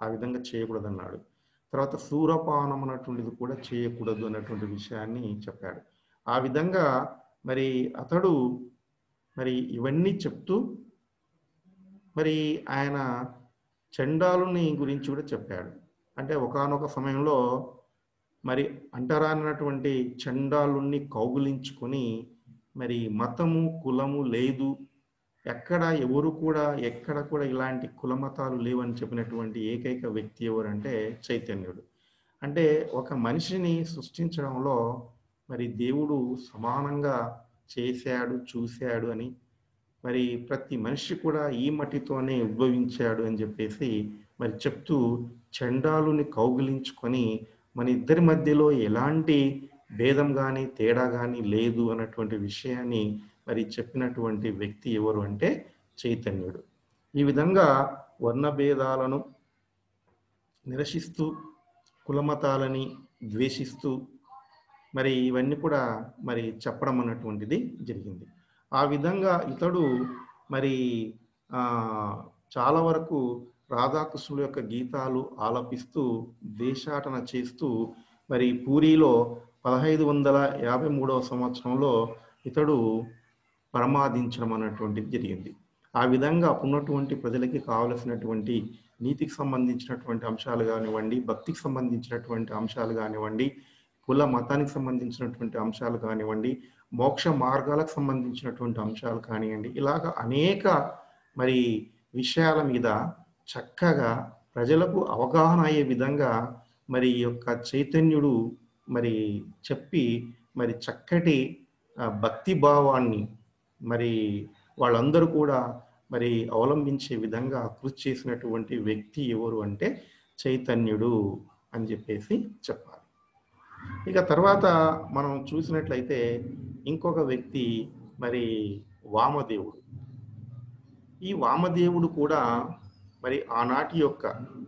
[SPEAKER 1] ఆ విధంగా చేయకూడదు అన్నాడు. తర్వాత సూరపానం అన్నటువంటిది కూడా చేయకూడదు అన్నటువంటి విషయాన్ని చెప్పాడు. ఆ విధంగా మరి అతడు మరి ఇవన్నీ చెప్తూ మరి ఆయన చండాలుని గురించి కూడా చెప్పాడు. అంటే ఒకానొక సమయంలో మరి అంటరానటువంటి చండాలుణ్ణి కౌగిలించుకొని మరి మతము కులము లేదు, ఎక్కడ ఎవరు కూడా ఎక్కడ కూడా ఇలాంటి కులమతాలు లేవని చెప్పినటువంటి ఏకైక వ్యక్తి ఎవరంటే చైతన్యుడు. అంటే ఒక మనిషిని సృష్టించడంలో మరి దేవుడు సమానంగా చేశాడు, చూశాడు అని, మరి ప్రతి మనిషి కూడా ఈ మట్టితోనే ఉద్భవించాడు అని చెప్పేసి మరి చెప్తూ చండాలుని కౌగిలించుకొని మన ఇద్దరి మధ్యలో ఎలాంటి భేదం కానీ తేడా కానీ లేదు అన్నటువంటి విషయాన్ని మరి చెప్పినటువంటి వ్యక్తి ఎవరు అంటే చైతన్యుడు. ఈ విధంగా వర్ణ భేదాలను నిరసిస్తూ కులమతాలని ద్వేషిస్తూ మరి ఇవన్నీ కూడా మరి చెప్పడం అన్నటువంటిది జరిగింది. ఆ విధంగా ఇతడు మరి చాలా వరకు రాధాకృష్ణుల యొక్క గీతాలు ఆలపిస్తూ దేశాటన చేస్తూ మరి పూరిలో పదహైదు వందల యాభై మూడవ సంవత్సరంలో ఇతడు పరమాదించడం అన్నటువంటిది జరిగింది. ఆ విధంగా అప్పుడున్నటువంటి ప్రజలకి కావలసినటువంటి నీతికి సంబంధించినటువంటి అంశాలు కానివ్వండి, భక్తికి సంబంధించినటువంటి అంశాలు కానివ్వండి, కుల మతానికి సంబంధించినటువంటి అంశాలు కానివ్వండి, మోక్ష మార్గాలకు సంబంధించినటువంటి అంశాలు కానివ్వండి, ఇలాగ అనేక మరి విషయాల మీద చక్కగా ప్రజలకు అవగాహన అయ్యే విధంగా మరి ఈ యొక్క చైతన్యుడు మరి చెప్పి మరి చక్కటి భక్తి భావాన్ని మరి వాళ్ళందరూ కూడా మరి అవలంబించే విధంగా కృషి చేసినటువంటి వ్యక్తి ఎవరు అంటే చైతన్యుడు అని చెప్పేసి చెప్పాలి. ఇక తర్వాత మనం చూసినట్లయితే ఇంకొక వ్యక్తి మరి వామదేవుడు. ఈ వామదేవుడు కూడా మరి ఆనాటి యొక్క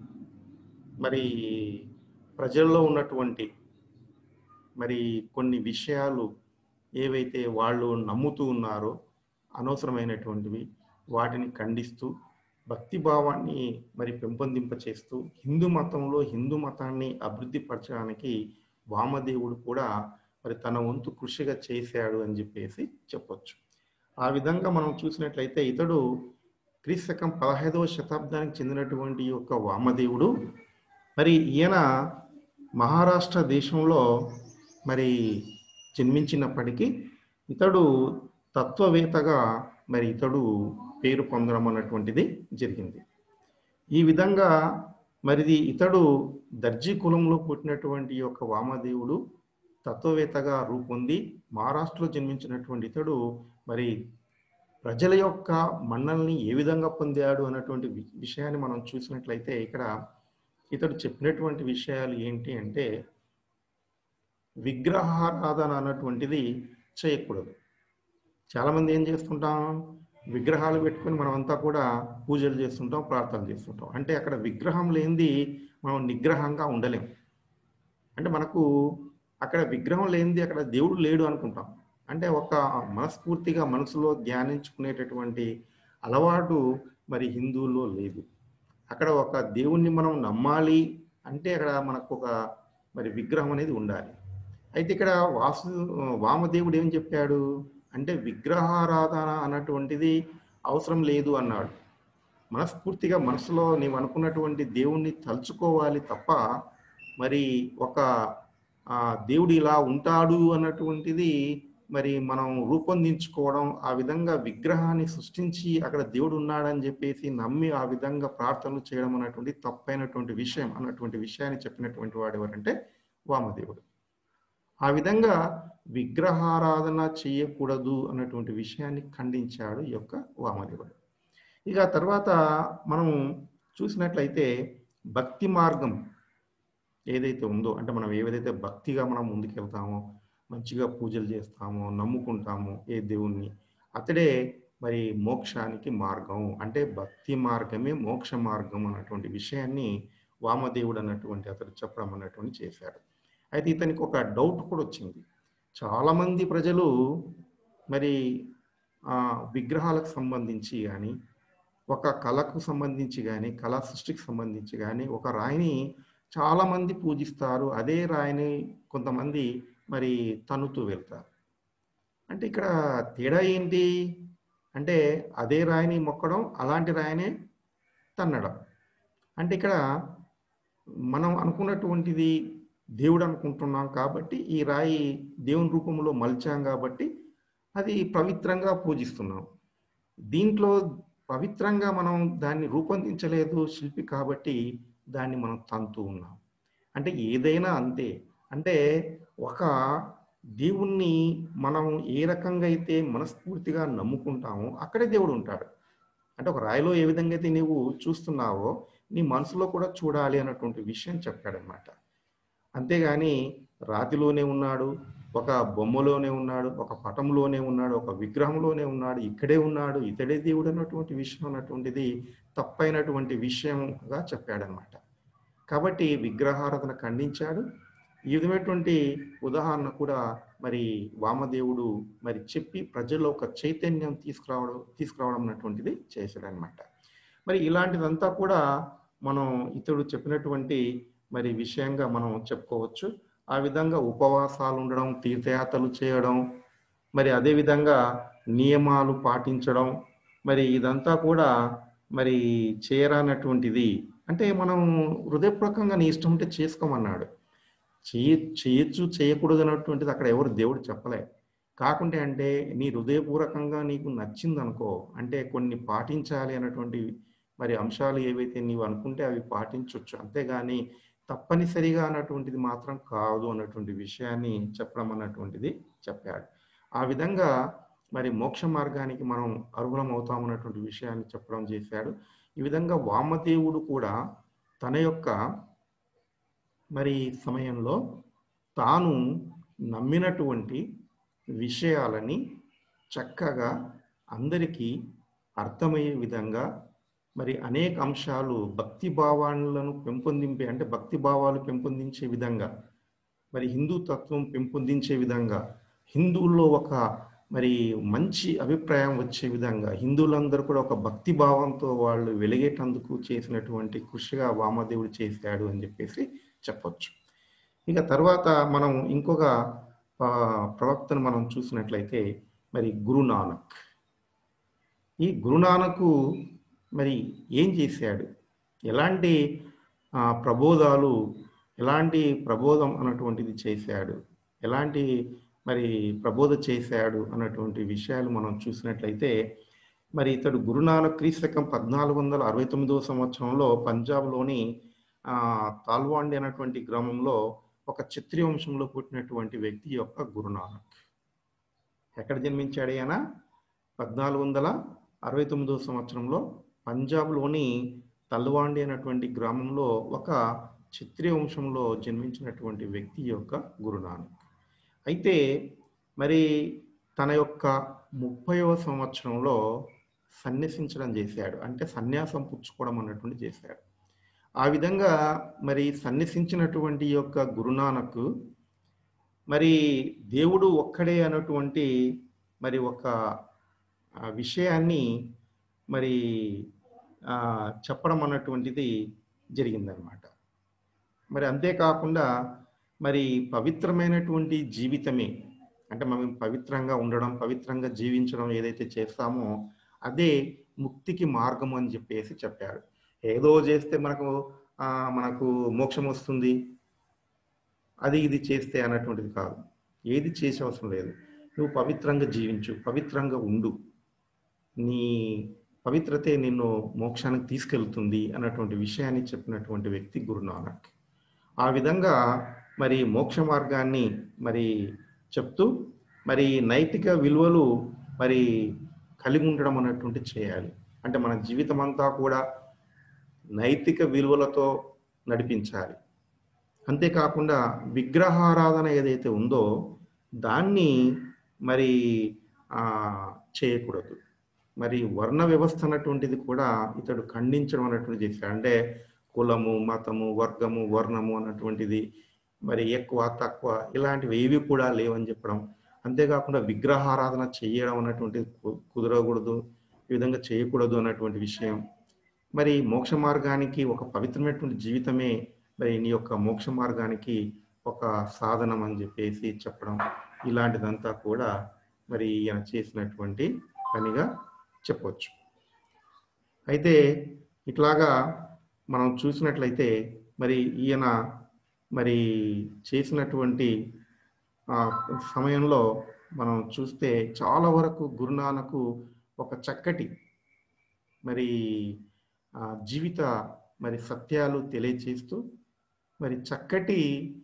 [SPEAKER 1] మరి ప్రజల్లో ఉన్నటువంటి మరి కొన్ని విషయాలు ఏవైతే వాళ్ళు నమ్ముతూ ఉన్నారో అనవసరమైనటువంటివి వాటిని ఖండిస్తూ భక్తి భావాన్ని మరి పెంపొందింప చేస్తూ హిందూ మతంలో హిందూ మతాన్ని అభివృద్ధి పరచడానికి వామదేవుడు కూడా మరి తన వంతు కృషిగా చేశాడు అని చెప్పేసి చెప్పొచ్చు. ఆ విధంగా మనం చూసినట్లయితే ఇతడు క్రీస్తకం పదహైదవ శతాబ్దానికి చెందినటువంటి యొక్క వామదేవుడు మరి ఈయన మహారాష్ట్ర దేశంలో మరి జన్మించినప్పటికీ ఇతడు తత్వవేత్తగా మరి ఇతడు పేరు పొందడం అన్నటువంటిది జరిగింది. ఈ విధంగా మరిది ఇతడు దర్జీ కులంలో పుట్టినటువంటి యొక్క వామదేవుడు తత్వవేత్తగా రూపొంది మహారాష్ట్రలో జన్మించినటువంటి ఇతడు మరి ప్రజల యొక్క మన్నల్ని ఏ విధంగా పొందాడు అన్నటువంటి విషయాన్ని మనం చూసినట్లయితే ఇక్కడ ఇతడు చెప్పినటువంటి విషయాలు ఏంటి అంటే విగ్రహారాధన అన్నటువంటిది చేయకూడదు. చాలామంది ఏం చేస్తుంటాం, విగ్రహాలు పెట్టుకొని మనం అంతా కూడా పూజలు చేస్తుంటాం, ప్రార్థనలు చేస్తుంటాం. అంటే అక్కడ విగ్రహం లేనిది మనం నిగ్రహంగా ఉండలేం. అంటే మనకు అక్కడ విగ్రహం లేనిది అక్కడ దేవుడు లేడు అనుకుంటాం. అంటే ఒక మనస్ఫూర్తిగా మనసులో ధ్యానించుకునేటటువంటి అలవాటు మరి హిందువుల్లో లేదు. అక్కడ ఒక దేవుణ్ణి మనం నమ్మాలి అంటే అక్కడ మనకు ఒక మరి విగ్రహం అనేది ఉండాలి. అయితే ఇక్కడ వాసు వామదేవుడు ఏం చెప్పాడు అంటే విగ్రహారాధన అన్నటువంటిది అవసరం లేదు అన్నాడు. మనస్ఫూర్తిగా మనసులో నీవు అనుకున్నటువంటి దేవుణ్ణి తలుచుకోవాలి తప్ప మరి ఒక దేవుడు ఇలా ఉంటాడు అన్నటువంటిది మరి మనం రూపొందించుకోవడం, ఆ విధంగా విగ్రహాన్ని సృష్టించి అక్కడ దేవుడు ఉన్నాడని చెప్పేసి నమ్మి ఆ విధంగా ప్రార్థనలు చేయడం అన్నటువంటి తప్పైనటువంటి విషయం అన్నటువంటి విషయాన్ని చెప్పినటువంటి వాడు ఎవరంటే వామదేవుడు. ఆ విధంగా విగ్రహారాధన చేయకూడదు అన్నటువంటి విషయాన్ని ఖండించాడు ఈ యొక్క వామదేవుడు. ఇక తర్వాత మనం చూసినట్లయితే భక్తి మార్గం ఏదైతే ఉందో అంటే మనం ఏదైతే భక్తిగా మనం ముందుకెళ్తామో, మంచిగా పూజలు చేస్తామో, నమ్ముకుంటామో ఏ దేవుణ్ణి, అతడే మరి మోక్షానికి మార్గం. అంటే భక్తి మార్గమే మోక్ష మార్గం అన్నటువంటి విషయాన్ని వామదేవుడు అన్నటువంటి అతడు చెప్పడం అన్నటువంటి చేశాడు. అయితే ఇతనికి ఒక డౌట్ కూడా వచ్చింది. చాలామంది ప్రజలు మరి విగ్రహాలకు సంబంధించి కానీ ఒక కళకు సంబంధించి గాని, కళా సృష్టికి సంబంధించి గాని, ఒక రాయిని చాలామంది పూజిస్తారు. అదే రాయిని కొంతమంది మరి తన్నుతూ వెళ్తారు. అంటే ఇక్కడ తేడా ఏంటి? అంటే అదే రాయిని మొక్కడం, అలాంటి రాయినే తన్నడం. అంటే ఇక్కడ మనం అనుకున్నటువంటిది దేవుడు అనుకుంటున్నాం కాబట్టి, ఈ రాయి దేవుని రూపంలో మలిచాం కాబట్టి, అది పవిత్రంగా పూజిస్తున్నాం. దీంట్లో పవిత్రంగా మనం దాన్ని రూపొందించలేదు శిల్పి కాబట్టి, దాన్ని మనం తంతూ ఉన్నాం. అంటే ఏదైనా అంతే. అంటే ఒక దేవుణ్ణి మనం ఏ రకంగా అయితే మనస్ఫూర్తిగా నమ్ముకుంటామో, అక్కడే దేవుడుంటాడు. అంటే ఒక రాయిలో ఏ విధంగా అయితే నీవు చూస్తున్నావో, నీ మనసులో కూడా చూడాలి అన్నటువంటి విషయం చెప్పాడనమాట. అంతేగాని రాతిలోనే ఉన్నాడు, ఒక బొమ్మలోనే ఉన్నాడు, ఒక పటంలోనే ఉన్నాడు, ఒక విగ్రహంలోనే ఉన్నాడు, ఇక్కడే ఉన్నాడు, ఇతడే దేవుడు అన్నటువంటి విషయం అన్నటువంటిది తప్పైనటువంటి విషయంగా చెప్పాడనమాట. కాబట్టి విగ్రహారాధన ఖండించాడు. ఈ విధమైనటువంటి ఉదాహరణ కూడా మరి వామదేవుడు మరి చెప్పి ప్రజల్లో ఒక చైతన్యం తీసుకురావడం తీసుకురావడం అన్నటువంటిది చేశాడనమాట. మరి ఇలాంటిదంతా కూడా మనం ఇతడు చెప్పినటువంటి మరి విషయంగా మనం చెప్పుకోవచ్చు. ఆ విధంగా ఉపవాసాలు ఉండడం, తీర్థయాత్రలు చేయడం, మరి అదే విధంగా నియమాలు పాటించడం, మరి ఇదంతా కూడా మరి చేయరానటువంటిది. అంటే మనం హృదయపూర్వకంగా నీ ఇష్టం ఉంటే చేసుకోమన్నాడు. చేయ చేయొచ్చు, చేయకూడదు అన్నటువంటిది అక్కడ ఎవరు దేవుడు చెప్పలే. కాకుంటే అంటే నీ హృదయపూర్వకంగా నీకు నచ్చిందనుకో, అంటే కొన్ని పాటించాలి అన్నటువంటి మరి అంశాలు ఏవైతే నీవు అనుకుంటే అవి పాటించొచ్చు. అంతేగాని తప్పనిసరిగా అన్నటువంటిది మాత్రం కాదు అన్నటువంటి విషయాన్ని చెప్పడం అన్నటువంటిది చెప్పాడు. ఆ విధంగా మరి మోక్ష మార్గానికి మనం అర్హులం అవుతామన్నటువంటి విషయాన్ని చెప్పడం చేశాడు. ఈ విధంగా వామదేవుడు కూడా తన యొక్క మరి సమయంలో తాను నమ్మినటువంటి విషయాలని చక్కగా అందరికీ అర్థమయ్యే విధంగా మరి అనేక అంశాలు భక్తి భావాలను పెంపొందింపే అంటే భక్తి భావాలు పెంపొందించే విధంగా మరి హిందూ తత్వం పెంపొందించే విధంగా హిందువుల్లో ఒక మరి మంచి అభిప్రాయం వచ్చే విధంగా హిందువులందరూ కూడా ఒక భక్తి భావంతో వాళ్ళు వెలిగేటందుకు చేసినటువంటి కృషిగా వామదేవుడు చేశాడు అని చెప్పేసి చెప్పొచ్చు. ఇక తర్వాత మనం ఇంకొక ప్రవక్తను మనం చూసినట్లయితే మరి గురునానక్. ఈ గురునానకు మరి ఏం చేశాడు, ఎలాంటి ప్రబోధాలు ఎలాంటి ప్రబోధం అన్నటువంటిది చేశాడు, ఎలాంటి మరి ప్రబోధ చేశాడు అన్నటువంటి విషయాలు మనం చూసినట్లయితే మరి ఇతడు గురునానక్ క్రీస్తకం పద్నాలుగు వందల అరవై తొమ్మిదవ సంవత్సరంలో పంజాబ్లోని తాల్వాండి అనేటువంటి గ్రామంలో ఒక క్షత్రియ వంశంలో పుట్టినటువంటి వ్యక్తి యొక్క గురునానక్. ఎక్కడ జన్మించాడు ఆయన? పద్నాలుగు వందల అరవై తొమ్మిదవ సంవత్సరంలో పంజాబ్లోని తల్వాండి అనేటువంటి గ్రామంలో ఒక క్షత్రియ వంశంలో జన్మించినటువంటి వ్యక్తి యొక్క గురునానక్. అయితే మరి తన యొక్క ముప్పైవ సంవత్సరంలో సన్యసించడం చేశాడు, అంటే సన్యాసం పుచ్చుకోవడం అన్నటువంటి చేశాడు. ఆ విధంగా మరి సన్యసించినటువంటి యొక్క గురునానక్ మరి దేవుడు ఒక్కడే అన్నటువంటి మరి ఒక విషయాన్ని మరి చెప్పడం అన్నటువంటిది జరిగిందనమాట. మరి అంతేకాకుండా మరి పవిత్రమైనటువంటి జీవితమే, అంటే మనం పవిత్రంగా ఉండడం, పవిత్రంగా జీవించడం ఏదైతే చేస్తామో అదే ముక్తికి మార్గం అని చెప్పేసి చెప్పాడు. ఏదో చేస్తే మనకు మనకు మోక్షం వస్తుంది, అది ఇది చేస్తే అన్నటువంటిది కాదు. ఏది చేసే అవసరం లేదు. నువ్వు పవిత్రంగా జీవించు, పవిత్రంగా ఉండు, నీ పవిత్రతే నిన్ను మోక్షానికి తీసుకెళ్తుంది అన్నటువంటి విషయాన్ని చెప్పినటువంటి వ్యక్తి గురునానక్. ఆ విధంగా మరి మోక్ష మార్గాన్ని మరి చెప్తూ మరి నైతిక విలువలు మరి కలిగి ఉండడం అన్నటువంటి చేయాలి. అంటే మన జీవితం అంతా కూడా నైతిక విలువలతో నడిపించాలి. అంతేకాకుండా విగ్రహారాధన ఏదైతే ఉందో దాన్ని మరి చేయకూడదు. మరి వర్ణ వ్యవస్థ అన్నటువంటిది కూడా ఇతడు ఖండించడం అన్నటువంటి చేశాడు. అంటే కులము, మతము, వర్గము, వర్ణము అన్నటువంటిది మరి ఎక్కువ తక్కువ ఇలాంటివి ఏవి కూడా లేవని చెప్పడం. అంతేకాకుండా విగ్రహారాధన చేయడం అన్నటువంటిది కుదరకూడదు. ఈ విధంగా చేయకూడదు అన్నటువంటి విషయం. మరి మోక్ష మార్గానికి ఒక పవిత్రమైనటువంటి జీవితమే మరి నీ యొక్క మోక్ష మార్గానికి ఒక సాధనం అని చెప్పేసి చెప్పడం, ఇలాంటిదంతా కూడా మరి ఈయన చేసినటువంటి పనిగా చెప్పవచ్చు. అయితే ఇట్లాగా మనం చూసినట్లయితే మరి ఈయన మరి చేసినటువంటి సమయంలో మనం చూస్తే చాలా వరకు గురునానకు ఒక చక్కటి మరి జీవిత మరి సత్యాలు తెలియచేస్తూ మరి చక్కటి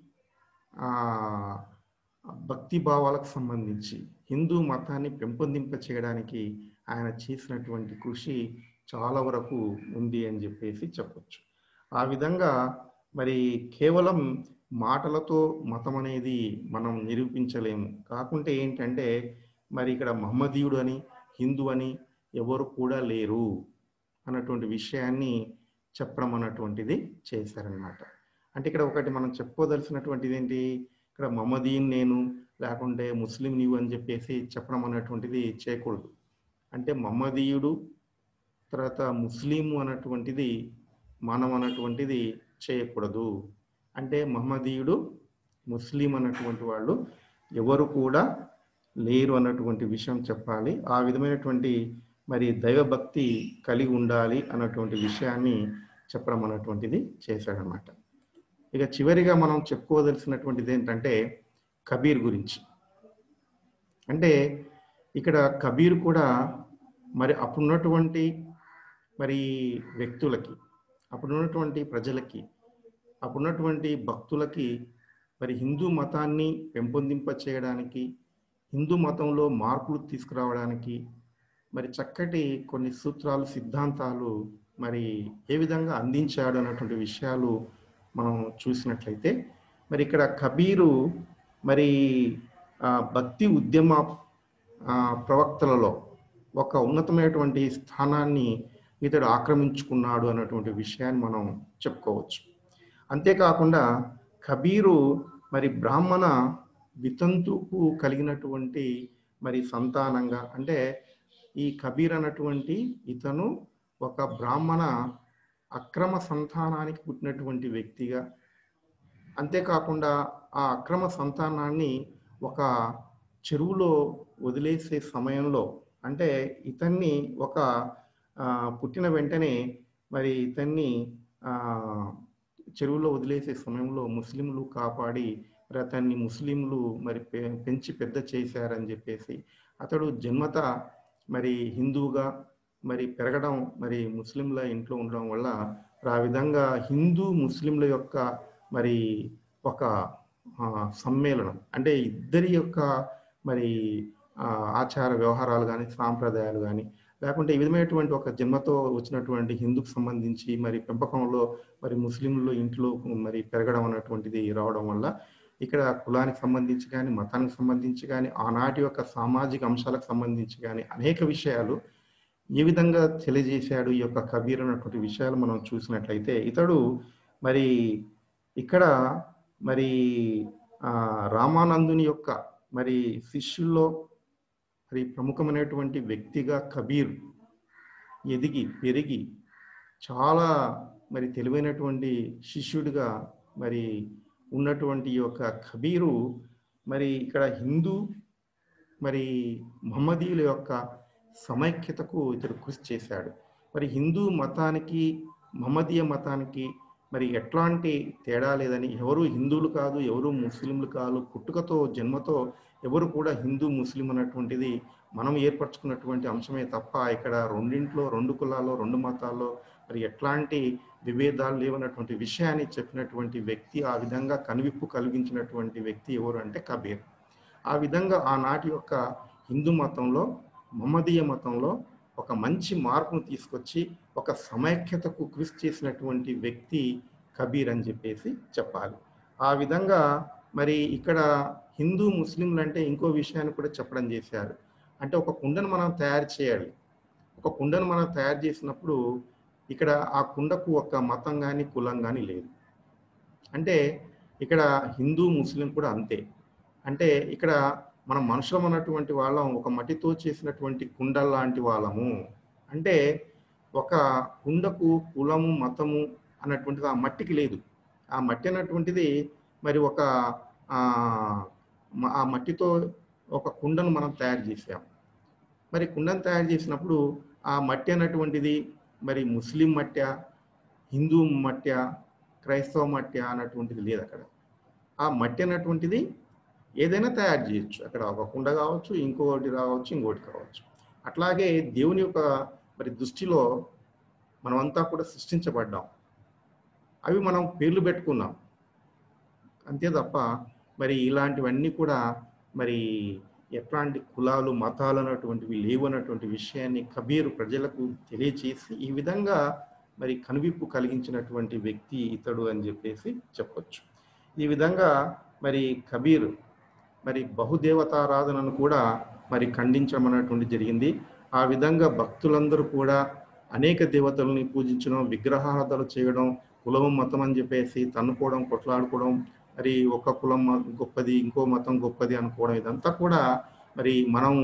[SPEAKER 1] భక్తి భావాలకు సంబంధించి హిందూ మతాన్ని పెంపొందింప చేయడానికి ఆయన చేసినటువంటి కృషి చాలా వరకు ఉంది అని చెప్పేసి చెప్పొచ్చు. ఆ విధంగా మరి కేవలం మాటలతో మతం అనేది మనం నిరూపించలేము. కాకుంటే ఏంటంటే మరి ఇక్కడ మహమ్మదీయుడు అని హిందూ అని ఎవరు కూడా లేరు అన్నటువంటి విషయాన్ని చెప్పడం అన్నటువంటిది చేశారనమాట. అంటే ఇక్కడ ఒకటి మనం చెప్పుకోదలసినటువంటిది ఏంటి, ఇక్కడ మహమ్మదీన్ నేను లేకుంటే ముస్లిం నీవు అని చెప్పేసి చెప్పడం అన్నటువంటిది చేయకూడదు. అంటే మహమ్మదీయుడు తర్వాత ముస్లిము అన్నటువంటిది మనం అన్నటువంటిది చేయకూడదు. అంటే మహమ్మదీయుడు ముస్లిం అన్నటువంటి వాళ్ళు ఎవరు కూడా లేరు అన్నటువంటి విషయం చెప్పాలి. ఆ విధమైనటువంటి మరి దైవభక్తి కలిగి ఉండాలి అన్నటువంటి విషయాన్ని చెప్పడం అన్నటువంటిది చేశాడనమాట. ఇక చివరిగా మనం చెప్పుకోదలసినటువంటిది ఏంటంటే కబీర్ గురించి. అంటే ఇక్కడ కబీర్ కూడా మరి అప్పుడున్నటువంటి మరి వ్యక్తులకి, అప్పుడున్నటువంటి ప్రజలకి, అప్పుడున్నటువంటి భక్తులకి మరి హిందూ మతాన్ని పెంపొందింప చేయడానికి, హిందూ మతంలో మార్పులు తీసుకురావడానికి మరి చక్కటి కొన్ని సూత్రాలు, సిద్ధాంతాలు మరి ఏ విధంగా అందించాడు అన్నటువంటి విషయాలు మనం చూసినట్లయితే మరి ఇక్కడ కబీరు మరి భక్తి ఉద్యమ ప్రవక్తలలో ఒక ఉన్నతమైనటువంటి స్థానాన్ని ఇతడు ఆక్రమించుకున్నాడు అన్నటువంటి విషయాన్ని మనం చెప్పుకోవచ్చు. అంతేకాకుండా కబీరు మరి బ్రాహ్మణ వితంతుకు కలిగినటువంటి మరి సంతానంగా, అంటే ఈ కబీర్ అన్నటువంటి ఇతను ఒక బ్రాహ్మణ అక్రమ సంతానానికి పుట్టినటువంటి వ్యక్తిగా, అంతేకాకుండా ఆ అక్రమ సంతానాన్ని ఒక చెరువులో వదిలేసే సమయంలో, అంటే ఇతన్ని ఒక పుట్టిన వెంటనే మరి ఇతన్ని చెరువులో వదిలేసే సమయంలో ముస్లింలు కాపాడి మరి అతన్ని ముస్లింలు మరి పెంచి పెద్ద చేశారని చెప్పేసి అతడు జన్మత మరి హిందువుగా మరి పెరగడం, మరి ముస్లింల ఇంట్లో ఉండడం వల్ల ఆ విధంగా హిందూ ముస్లింల యొక్క మరి ఒక సమ్మేళనం, అంటే ఇద్దరి యొక్క మరి ఆచార వ్యవహారాలు కానీ, సాంప్రదాయాలు కానీ, లేకుంటే ఈ విధమైనటువంటి ఒక జన్మతో వచ్చినటువంటి హిందూకు సంబంధించి మరి పెంపకంలో మరి ముస్లింలు ఇంట్లో మరి పెరగడం అన్నటువంటిది రావడం వల్ల ఇక్కడ కులానికి సంబంధించి కానీ, మతానికి సంబంధించి కానీ, ఆనాటి యొక్క సామాజిక అంశాలకు సంబంధించి కానీ అనేక విషయాలు ఏ విధంగా తెలియజేశాడు ఈ యొక్క కబీర్ అన్నటువంటి విషయాలు మనం చూసినట్లయితే, ఇతడు మరి ఇక్కడ మరి రామానందుని యొక్క మరి శిష్యుల్లో మరి ప్రముఖమైనటువంటి వ్యక్తిగా కబీర్ ఎదిగి పెరిగి చాలా మరి తెలివైనటువంటి శిష్యుడిగా మరి ఉన్నటువంటి ఈ యొక్క కబీరు మరి ఇక్కడ హిందూ మరి మహమ్మదీయుల యొక్క సమైక్యతకు ఇతడు కృషి చేశాడు. మరి హిందూ మతానికి మహమ్మదీయ మతానికి మరి ఎట్లాంటి తేడా లేదని, ఎవరు హిందువులు కాదు, ఎవరు ముస్లింలు కాదు, పుట్టుకతో జన్మతో ఎవరు కూడా హిందూ ముస్లిం అన్నటువంటిది మనం ఏర్పరచుకున్నటువంటి అంశమే తప్ప ఇక్కడ రెండింట్లో రెండు కులాల్లో రెండు మతాల్లో మరి ఎట్లాంటి విభేదాలు లేవన్నటువంటి విషయాన్ని చెప్పినటువంటి వ్యక్తి, ఆ విధంగా కనువిప్పు కలిగించినటువంటి వ్యక్తి ఎవరు అంటే కబీర్. ఆ విధంగా ఆనాటి యొక్క హిందూ మతంలో, మహమ్మదీయ మతంలో ఒక మంచి మార్పును తీసుకొచ్చి ఒక సమైక్యతకు కృషి చేసినటువంటి వ్యక్తి కబీర్ అని చెప్పేసి చెప్పాలి. ఆ విధంగా మరి ఇక్కడ హిందూ ముస్లింలు అంటే ఇంకో విషయాన్ని కూడా చెప్పడం చేశారు. అంటే ఒక కుండను మనం తయారు చేయాలి. ఒక కుండను మనం తయారు చేసినప్పుడు ఇక్కడ ఆ కుండకు ఒక మతం కానీ కులం కానీ లేదు. అంటే ఇక్కడ హిందూ ముస్లిం కూడా అంతే. అంటే ఇక్కడ మనం మనుషులం అన్నటువంటి వాళ్ళం ఒక మట్టితో చేసినటువంటి కుండ లాంటి వాళ్ళము. అంటే ఒక కుండకు కులము మతము అన్నటువంటిది ఆ మట్టికి లేదు. ఆ మట్టి అన్నటువంటిది మరి ఒక ఆ మట్టితో ఒక కుండను మనం తయారు చేసాం. మరి కుండను తయారు చేసినప్పుడు ఆ మట్టి అన్నటువంటిది మరి ముస్లిం మట్ట్యా, హిందూ మట్ట్యా, క్రైస్తవ మట్ట్యా అన్నటువంటిది లేదు అక్కడ. ఆ మట్టి అన్నటువంటిది ఏదైనా తయారు చేయొచ్చు. అక్కడ ఒక కుండ కావచ్చు, ఇంకొకటి రావచ్చు, ఇంకోటి కావచ్చు. అట్లాగే దేవుని యొక్క మరి దృష్టిలో మనమంతా కూడా సృష్టించబడ్డాం. అవి మనం పేర్లు పెట్టుకున్నాం అంతే తప్ప మరి ఇలాంటివన్నీ కూడా మరి ఎట్లాంటి కులాలు మతాలు అన్నటువంటివి లేవు అన్నటువంటి విషయాన్ని కబీర్ ప్రజలకు తెలియచేసి ఈ విధంగా మరి కనువిప్పు కలిగించినటువంటి వ్యక్తి ఇతడు అని చెప్పేసి చెప్పొచ్చు. ఈ విధంగా మరి కబీర్ మరి బహుదేవతారాధనను కూడా మరి ఖండించడం అనేటువంటి జరిగింది. ఆ విధంగా భక్తులందరూ కూడా అనేక దేవతల్ని పూజించడం, విగ్రహారాధన చేయడం, కులం మతం అని చెప్పేసి తన్నుకోవడం, కొట్లాడుకోవడం, మరి ఒక కులం గొప్పది, ఇంకో మతం గొప్పది అనుకోవడం, ఇదంతా కూడా మరి మనం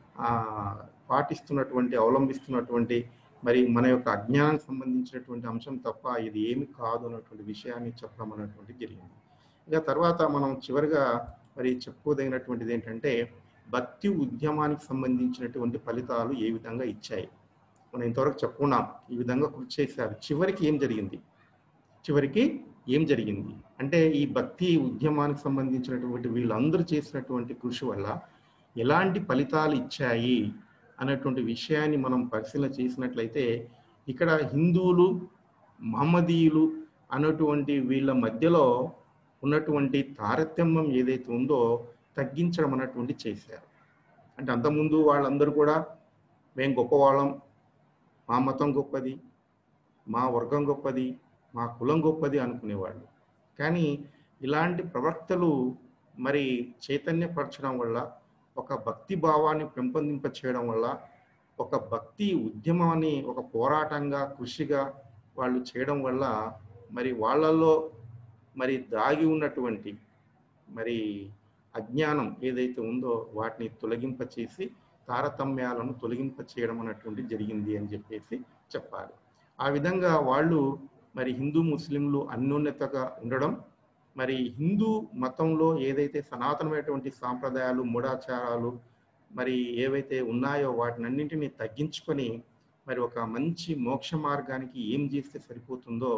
[SPEAKER 1] పాటిస్తున్నటువంటి అవలంబిస్తున్నటువంటి మరి మన యొక్క అజ్ఞానానికి సంబంధించినటువంటి అంశం తప్ప ఇది ఏమి కాదు అన్నటువంటి విషయాన్ని చెప్పడం అనేటువంటి జరిగింది. ఇక తర్వాత మనం చివరిగా మరి చెప్పుకోదగినటువంటిది ఏంటంటే భక్తి ఉద్యమానికి సంబంధించినటువంటి ఫలితాలు ఏ విధంగా ఇచ్చాయి. మనం ఇంతవరకు చెప్పుకున్నాం, ఈ విధంగా కృషి చేశారు. చివరికి ఏం జరిగింది చివరికి ఏం జరిగింది అంటే ఈ భక్తి ఉద్యమానికి సంబంధించినటువంటి వీళ్ళందరూ చేసినటువంటి కృషి వల్ల ఎలాంటి ఫలితాలు ఇచ్చాయి అనేటువంటి విషయాన్ని మనం పరిశీలన చేసినట్లయితే ఇక్కడ హిందువులు మహమ్మదీయులు అన్నటువంటి వీళ్ళ మధ్యలో ఉన్నటువంటి తారతమ్యం ఏదైతే ఉందో తగ్గించడం అన్నటువంటి చేశారు. అంటే అంతకుముందు వాళ్ళందరూ కూడా మేము గొప్పవాళ్ళం, మా మతం గొప్పది, మా వర్గం గొప్పది, మా కులం గొప్పది అనుకునేవాళ్ళు. కానీ ఇలాంటి ప్రవక్తలు మరి చైతన్యపరచడం వల్ల, ఒక భక్తి భావాన్ని పెంపొందింప చేయడం వల్ల, ఒక భక్తి ఉద్యమాన్ని ఒక పోరాటంగా కృషిగా వాళ్ళు చేయడం వల్ల మరి వాళ్ళల్లో మరి దాగి ఉన్నటువంటి మరి అజ్ఞానం ఏదైతే ఉందో వాటిని తొలగింప చేసి తారతమ్యాలను తొలగింప చేయడం అన్నటువంటి జరిగింది అని చెప్పేసి చెప్పాలి. ఆ విధంగా వాళ్ళు మరి హిందూ ముస్లింలు అన్యోన్యతగా ఉండడం, మరి హిందూ మతంలో ఏదైతే సనాతనమైనటువంటి సాంప్రదాయాలు మూఢాచారాలు మరి ఏవైతే ఉన్నాయో వాటినన్నింటినీ తగ్గించుకొని మరి ఒక మంచి మోక్ష మార్గానికి ఏం చేస్తే సరిపోతుందో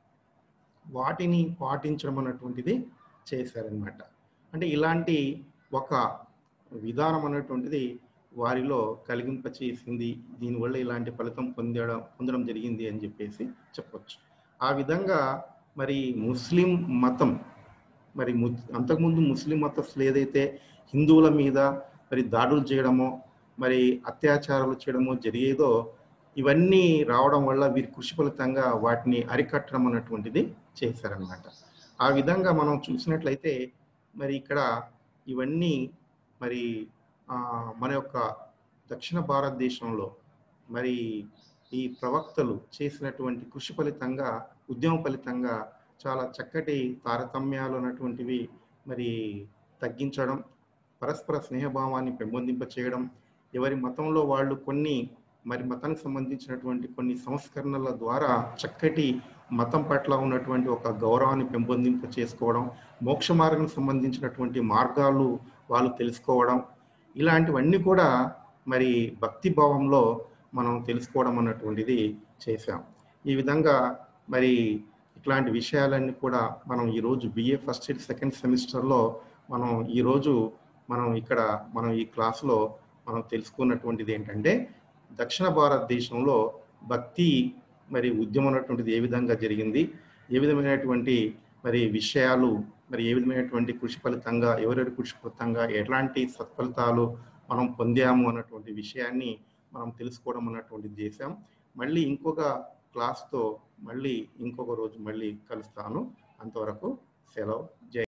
[SPEAKER 1] వాటిని పాటించడం అన్నటువంటిది చేశారనమాట. అంటే ఇలాంటి ఒక విధానం అన్నటువంటిది వారిలో కలిగింప చేసింది, దీనివల్ల ఇలాంటి ఫలితం పొందడం పొందడం జరిగింది అని చెప్పేసి చెప్పొచ్చు. ఆ విధంగా మరి ముస్లిం మతం మరి అంతకుముందు ముస్లిం మతస్థులు ఏదైతే హిందువుల మీద మరి దాడులు చేయడమో మరి అత్యాచారాలు చేయడమో జరిగేదో ఇవన్నీ రావడం వల్ల వీరి కృషి ఫలితంగా వాటిని అరికట్టడం అన్నటువంటిది చేశారనమాట. ఆ విధంగా మనం చూసినట్లయితే మరి ఇక్కడ ఇవన్నీ మరి మన యొక్క దక్షిణ భారతదేశంలో మరి ఈ ప్రవక్తలు చేసినటువంటి కృషి ఫలితంగా ఉద్యమ ఫలితంగా చాలా చక్కటి తారతమ్యాలు అన్నటువంటివి మరి తగ్గించడం, పరస్పర స్నేహభావాన్ని పెంపొందింప చేయడం, ఎవరి మతంలో వాళ్ళు కొన్ని మరి మతానికి సంబంధించినటువంటి కొన్ని సంస్కరణల ద్వారా చక్కటి మతం పట్ల ఉన్నటువంటి ఒక గౌరవాన్ని పెంపొందింప చేసుకోవడం, మోక్ష మార్గానికి సంబంధించినటువంటి మార్గాలు వాళ్ళు తెలుసుకోవడం, ఇలాంటివన్నీ కూడా మరి భక్తి భావంలో మనం తెలుసుకోవడం అన్నటువంటిది చేశాం. ఈ విధంగా మరి ఇట్లాంటి విషయాలన్నీ కూడా మనం ఈరోజు బిఏ ఫస్ట్ ఇయర్ సెకండ్ సెమిస్టర్లో మనం ఈరోజు మనం ఇక్కడ మనం ఈ క్లాసులో మనం తెలుసుకున్నటువంటిది ఏంటంటే దక్షిణ భారతదేశంలో భక్తి మరి ఉద్యమం అన్నటువంటిది ఏ విధంగా జరిగింది, ఏ విధమైనటువంటి మరి విషయాలు మరి ఏ విధమైనటువంటి కృషి ఫలితంగా ఎవరెవరి కృషి ఫలితంగా ఎలాంటి సత్ఫలితాలు మనం పొందాము అన్నటువంటి విషయాన్ని మనం తెలుసుకోవడం అన్నటువంటిది చేశాం. మళ్ళీ ఇంకొక క్లాస్తో మళ్ళీ ఇంకొక రోజు మళ్ళీ కలుస్తాను. అంతవరకు సెలవు. జై